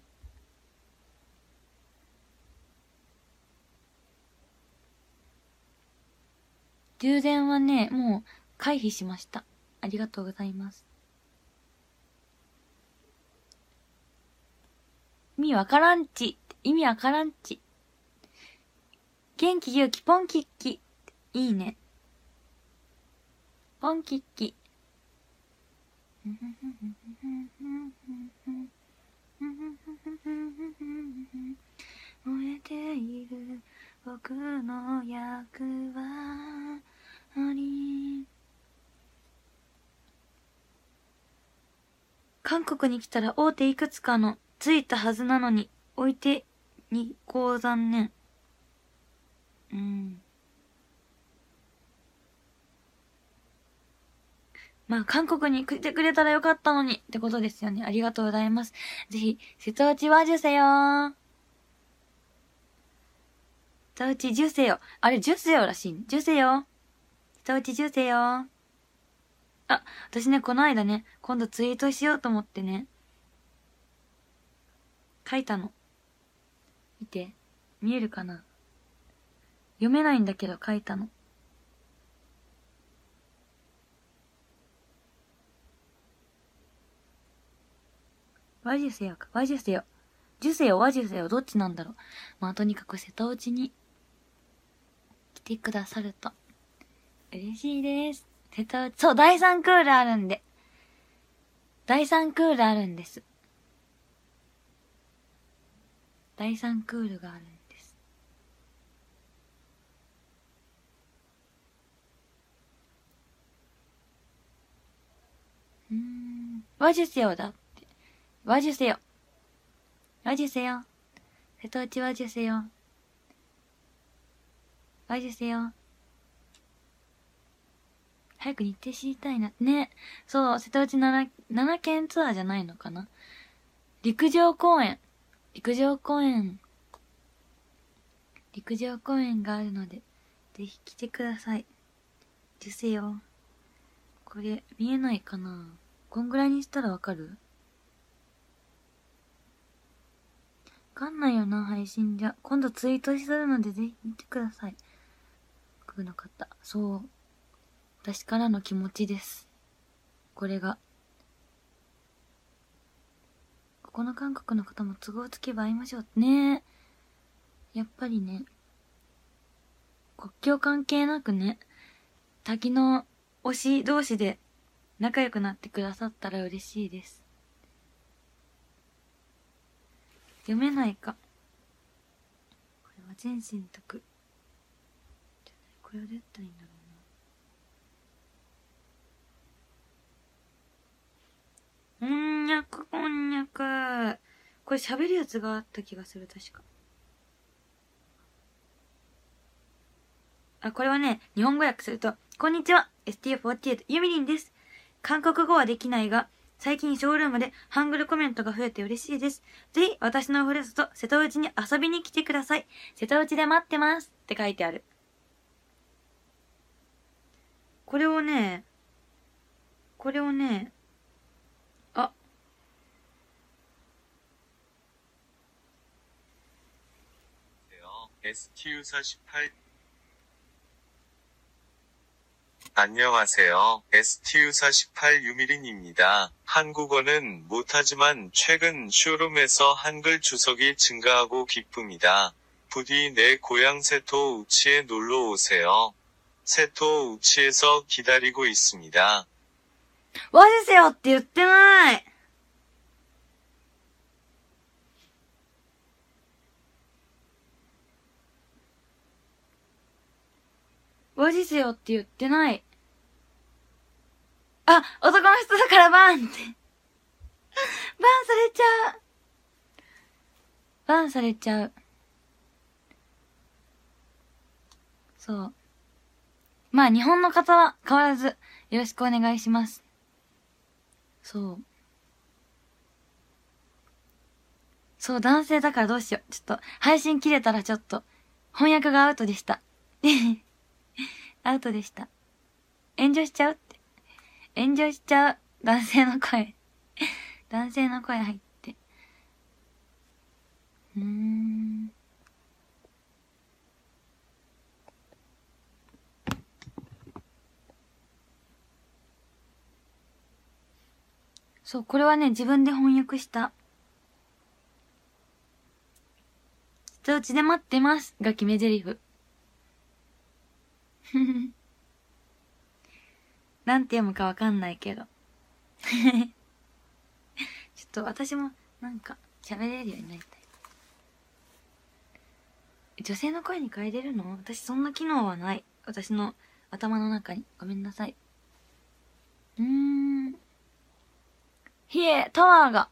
A: 充電はね、もう回避しました。ありがとうございます。意味わからんち。意味わからんち。元気勇気ポンキッキ。いいね。ポンキッキ。燃えている僕の役は何。韓国に来たら大手いくつかのついたはずなのに置いてにこう残念。うん。まあ、韓国に来てくれたらよかったのにってことですよね。ありがとうございます。ぜひ、瀬戸内はじゅせよー。瀬戸内じゅせよ。あれ、じゅせよらしいね。じゅせよ。瀬戸内じゅせよ。あ、私ね、この間ね、今度ツイートしようと思ってね。書いたの。見て。見えるかな？読めないんだけど書いたの。わじゅせよか。わじゅせよ。じゅせよ、わじゅせよ、どっちなんだろう。まあ、とにかく瀬戸内に来てくださると嬉しいです。瀬戸内、そう、だいさんクールあるんで。だいさんクールあるんです。だいさんクールがあるんです。うーん。わじゅせよだって。わじゅせよ。わじゅせよ。瀬戸内わじゅせよ。わじゅせよ。早く日程知りたいな。ね。そう、瀬戸内なな、ななけんツアーじゃないのかな。陸上公園。陸上公園。陸上公園があるので、ぜひ来てください。じゅせよ。これ、見えないかな？こんぐらいにしたらわかる？わかんないよな、配信じゃ。今度ツイートするので、ぜひ見てください。僕の方。そう。私からの気持ちです。これが。ここの韓国の方も都合つけば会いましょう。ねえ。やっぱりね。国境関係なくね、滝の推し同士で仲良くなってくださったら嬉しいです。読めないか。これは全身得。これはどうやったらいいんだろうな。こんにゃく、こんにゃく。これ喋るやつがあった気がする、確か。あ、これはね、日本語訳すると、こんにちは、エスティーよんじゅうはち ゆみりんです。韓国語はできないが、最近ショールームでハングルコメントが増えて嬉しいです。ぜひ、私のふるさと、瀬戸内に遊びに来てください。瀬戸内で待ってます。って書いてある。これをね、これをね、あ、
B: エスティーユーよんじゅうはち 안녕하세요. 에스티유 사십팔 유미린입니다. 한국어는 못하지만 최근 쇼룸에서 한글 주석이 증가하고 기쁩니다. 부디 내 고향 세토 우치에 놀러 오세요. 세토 우치에서 기다리고 있습니다.
A: わじせよって言ってない。わじせよって言ってない。あ、男の人だからバンって。バンされちゃう。バンされちゃう。そう。まあ、日本の方は変わらずよろしくお願いします。そう。 そう、男性だからどうしよう。ちょっと、配信切れたらちょっと、翻訳がアウトでした。アウトでした。炎上しちゃうって。炎上しちゃう。男性の声。男性の声入って。うーん。そう、これはね、自分で翻訳した。人打ちで待ってますが決め台詞。なんて読むかわかんないけど。ちょっと私もなんか喋れるようになりたい。女性の声に変えれるの？私そんな機能はない。私の頭の中に。ごめんなさい。うーん。ひえ、タワーが。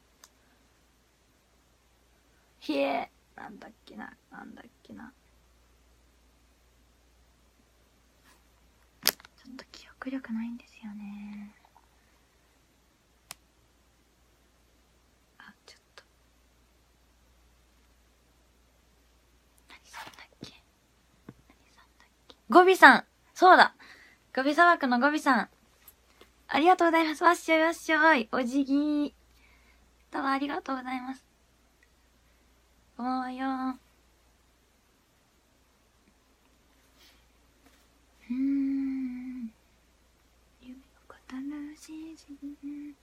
A: ひえ、なんだっけな、なんだっけな。ちょっと記憶力ないんですよね。あ、ちょっと。何さんだっけ？何さんだっけ？ゴビさん！そうだ！ゴビ砂漠のゴビさん。ありがとうございます。わっしょいわっしょい。お辞儀。タワーありがとうございます。こんばんはよー。うーん。夢を語るしじん。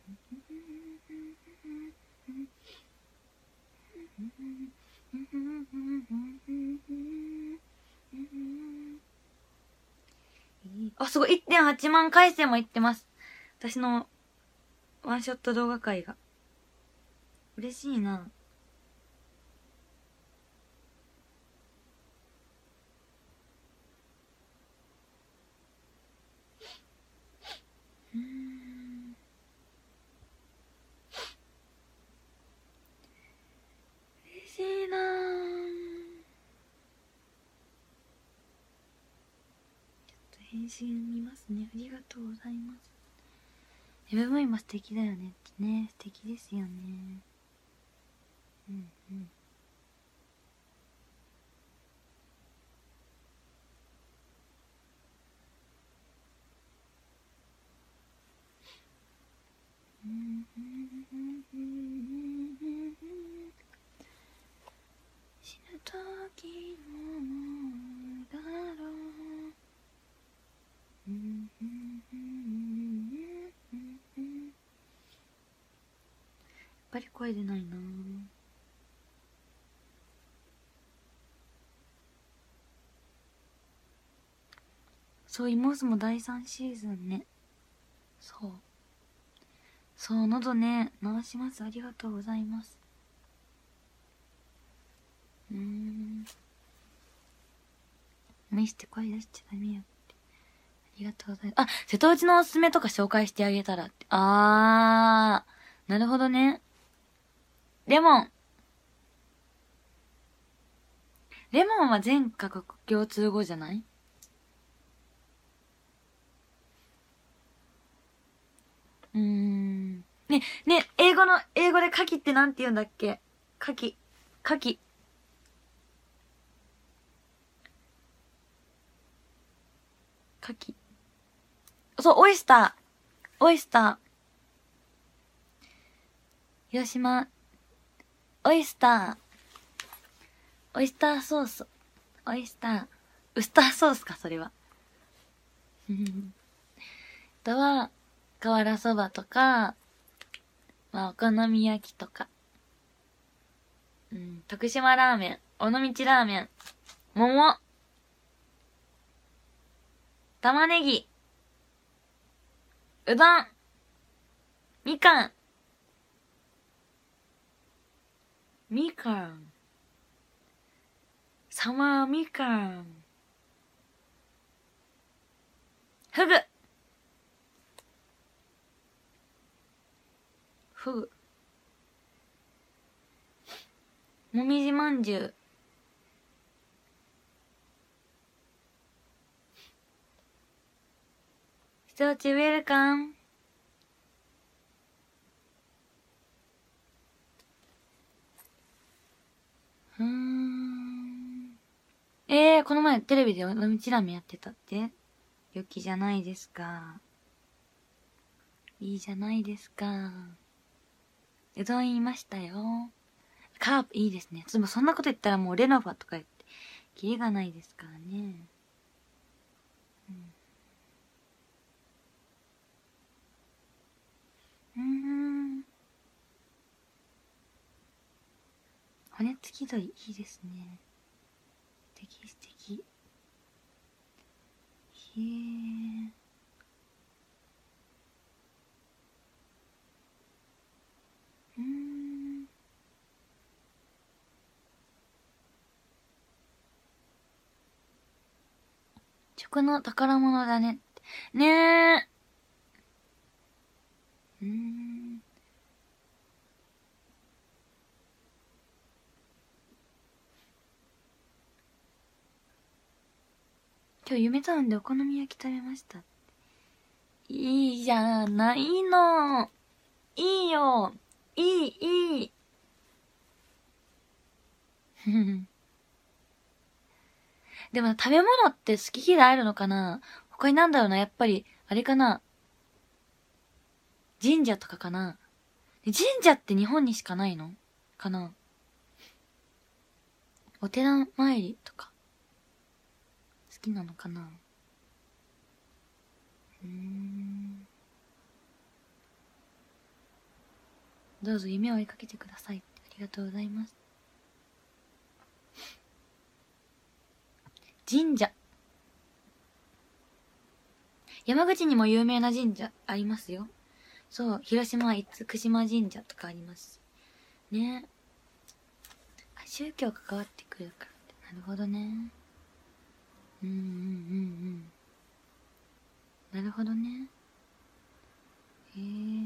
A: あ、すごい。いってんはちまん回線もいってます。私のワンショット動画回が。嬉しいな。うーん。嬉しいな。ちょっと返信見ますね。ありがとうございます。エムブイも素敵だよねってね。素敵ですよね。うんうん。死ぬ時もだろう。やっぱり声出ないな。そう、イモースもだいさんシーズンね。そう。そう、喉ね、回します。ありがとうございます。うーん。見して声出しちゃダメよって。ありがとうございます。あ、瀬戸内のおすすめとか紹介してあげたらって。あー。なるほどね。レモン。レモンは全カ国共通語じゃない？うーん。ね、ね、英語の、英語で牡蠣ってなんて言うんだっけ？牡蠣。牡蠣。牡蠣。そう、オイスター。オイスター。広島。オイスター。オイスターソース。オイスター。ウスターソースか、それは。あとは、瓦そばとか、まあ、お好み焼きとか。うん、徳島ラーメン、尾道ラーメン、桃、玉ねぎ、うどん、みかん、みかん、サマーみかん、ふぐ、ふぐ、もみじまんじゅう、ひとうちウェルカム。 この前テレビで尾道ラーメンやってたって。良きじゃないですか。いいじゃないですか。うどん言いましたよ。カープいいですね。でもそんなこと言ったらもうレノファとか言って、キリがないですからね。うん。うーん。骨付き鳥いいですね。素敵素敵。へえ。うーん。食の宝物だね。ねえ。うーん。今日夢タウンでお好み焼き食べました。いいじゃないの。いいよ。いい、いい。でも食べ物って好き嫌いあるのかな？他になんだろうな、やっぱり、あれかな。神社とかかな。神社って日本にしかないのかな。お寺参りとか、好きなのかな。うーん。どうぞ夢を追いかけてください。ありがとうございます。神社。山口にも有名な神社ありますよ。そう、広島は厳島神社とかあります。ね。あ、宗教関わってくるからって。なるほどね。うんうんうんうん。なるほどね。へえ。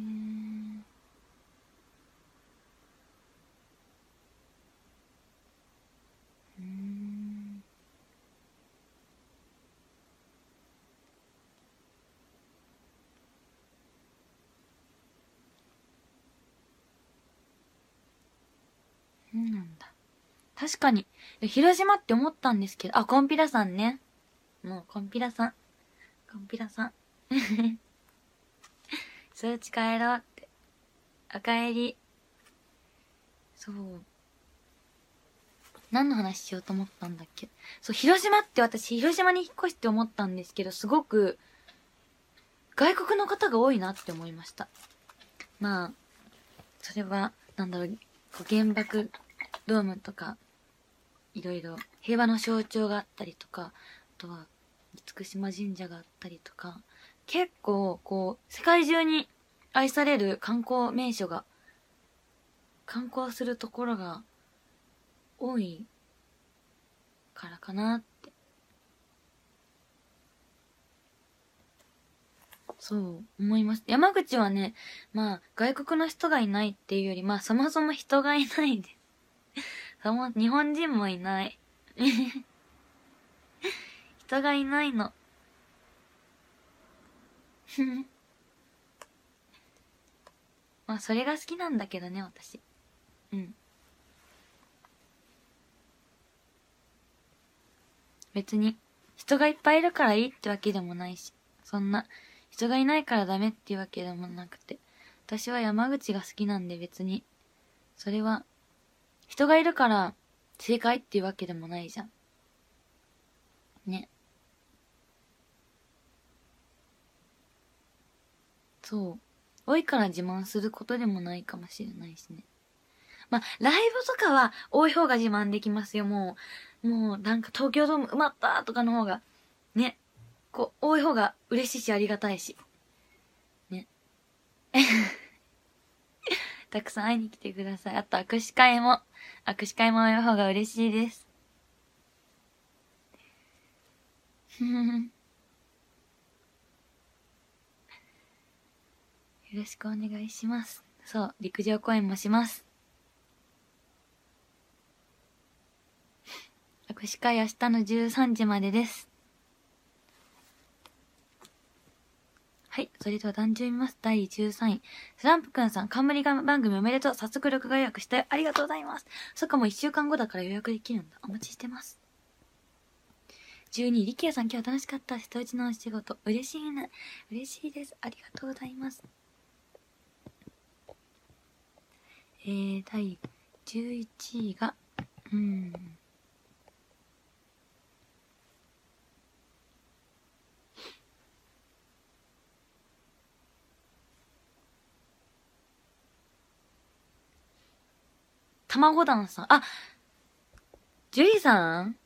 A: うーん。うんなんだ。確かに。広島って思ったんですけど、あ、コンピラさんね。もう、コンピラさん。コンピラさん。そっち帰ろうって。おかえり。そう。何の話しようと思ったんだっけ。そう、広島って私、広島に引っ越して思ったんですけど、すごく、外国の方が多いなって思いました。まあ、それは、なんだろう、こう原爆ドームとか、いろいろ平和の象徴があったりとか、あとは、厳島神社があったりとか、結構、こう、世界中に愛される観光名所が、観光するところが多いからかなって。そう思います。山口はね、まあ外国の人がいないっていうより、まあそもそも人がいないです。そも日本人もいない。人がいないの。まあそれが好きなんだけどね、私。うん。別に人がいっぱいいるからいいってわけでもないし、そんな人がいないからダメっていうわけでもなくて、私は山口が好きなんで別に、それは人がいるから正解っていうわけでもないじゃん。ね。そう。多いから自慢することでもないかもしれないしね。まあ、ライブとかは多い方が自慢できますよ、もう。もう、なんか東京ドーム埋まったとかの方が、ね。こう、多い方が嬉しいしありがたいし。ね。たくさん会いに来てください。あと握手会も、握手会も多い方が嬉しいです。ふふふ。よろしくお願いします。そう、陸上公演もします。握手会明日のじゅうさんじまでです。はい。それでは壇上見ます。だいじゅうさんい。スランプくんさん、冠番組おめでとう。早速録画予約したよ。ありがとうございます。そっか、もういっしゅうかんごだから予約できるんだ。お待ちしてます。 じゅうに、力也さん今日楽しかった。瀬戸内のお仕事。嬉しいね。嬉しいです。ありがとうございます。えー、だいじゅういちいが、うーん。卵団さん。あ、ジュリさん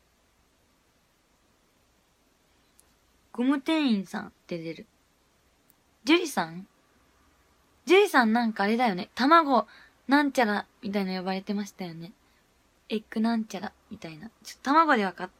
A: ゴム店員さんって出る。ジュリさんジュリさんなんかあれだよね。卵、なんちゃら、みたいな呼ばれてましたよね。エッグなんちゃら、みたいな。ちょっと卵でわかった。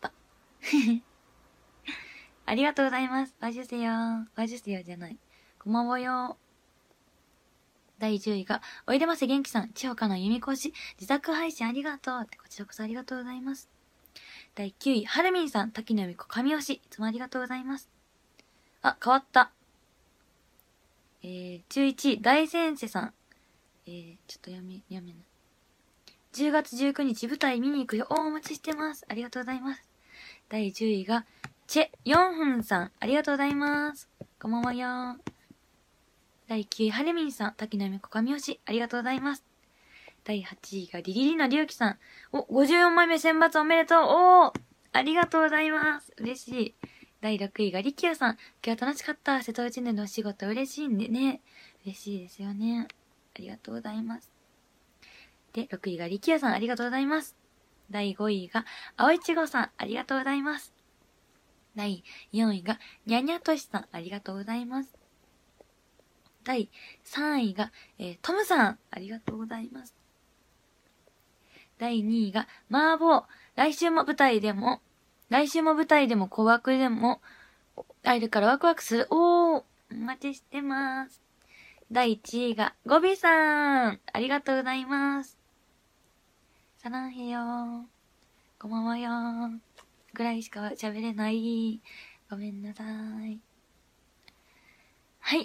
A: ありがとうございます。わじゅせよー。わじゅせよじゃない。こまぼよー。だいじゅういが、おいでませ元気さん、千代かの弓越自宅配信ありがとう。ってこちらこそありがとうございます。だいきゅうい、はるみんさん、滝野由美子神推し、いつもありがとうございます。あ、変わった。えー、じゅういちい、大先生さん。えー、ちょっと読め、読めない。じゅうがつじゅうくにち舞台見に行くよ。おー、お待ちしてます。ありがとうございます。だいじゅういが、チェ・ヨンフンさん。ありがとうございます。こんばんはよー。だいきゅうい、はるみんさん。滝野由美子神推し。ありがとうございます。だいはちいが、リリリのりゅうきさん。お、ごじゅうよんまいめ選抜おめでとう。おー、ありがとうございます。嬉しい。だいろくいが、りきやさん。今日は楽しかった。瀬戸内でのお仕事嬉しいんでね。嬉しいですよね。ありがとうございます。で、ろくいが、りきやさん。ありがとうございます。だいごいが、あおいちごさん。ありがとうございます。だいよんいが、にゃにゃとしさん。ありがとうございます。だいさんいが、えー、トムさん。ありがとうございます。だいにいが、マーボー。来週も舞台でも、来週も舞台でも紅白でも、会えるからワクワクする。おー、お待ちしてます。だいいちいが、ゴビさん。ありがとうございます。サランヘヨー。こんばんはよー。ぐらいしか喋れない。ごめんなさい。はい。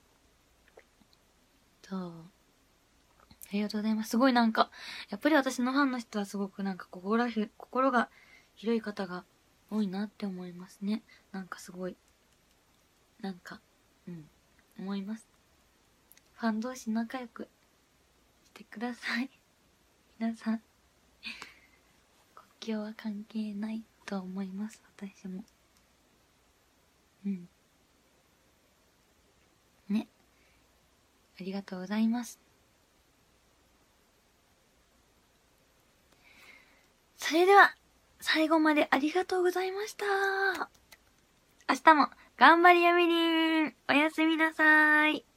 A: と、ありがとうございます。すごいなんか、やっぱり私のファンの人はすごくなんか心が、心が広い方が多いなって思いますね。なんかすごい、なんか、うん、思います。ファン同士仲良くしてください。皆さん、国境は関係ないと思います。私も。うん。ね。ありがとうございます。それでは、最後までありがとうございました。明日も頑張りやみりん。おやすみなさーい。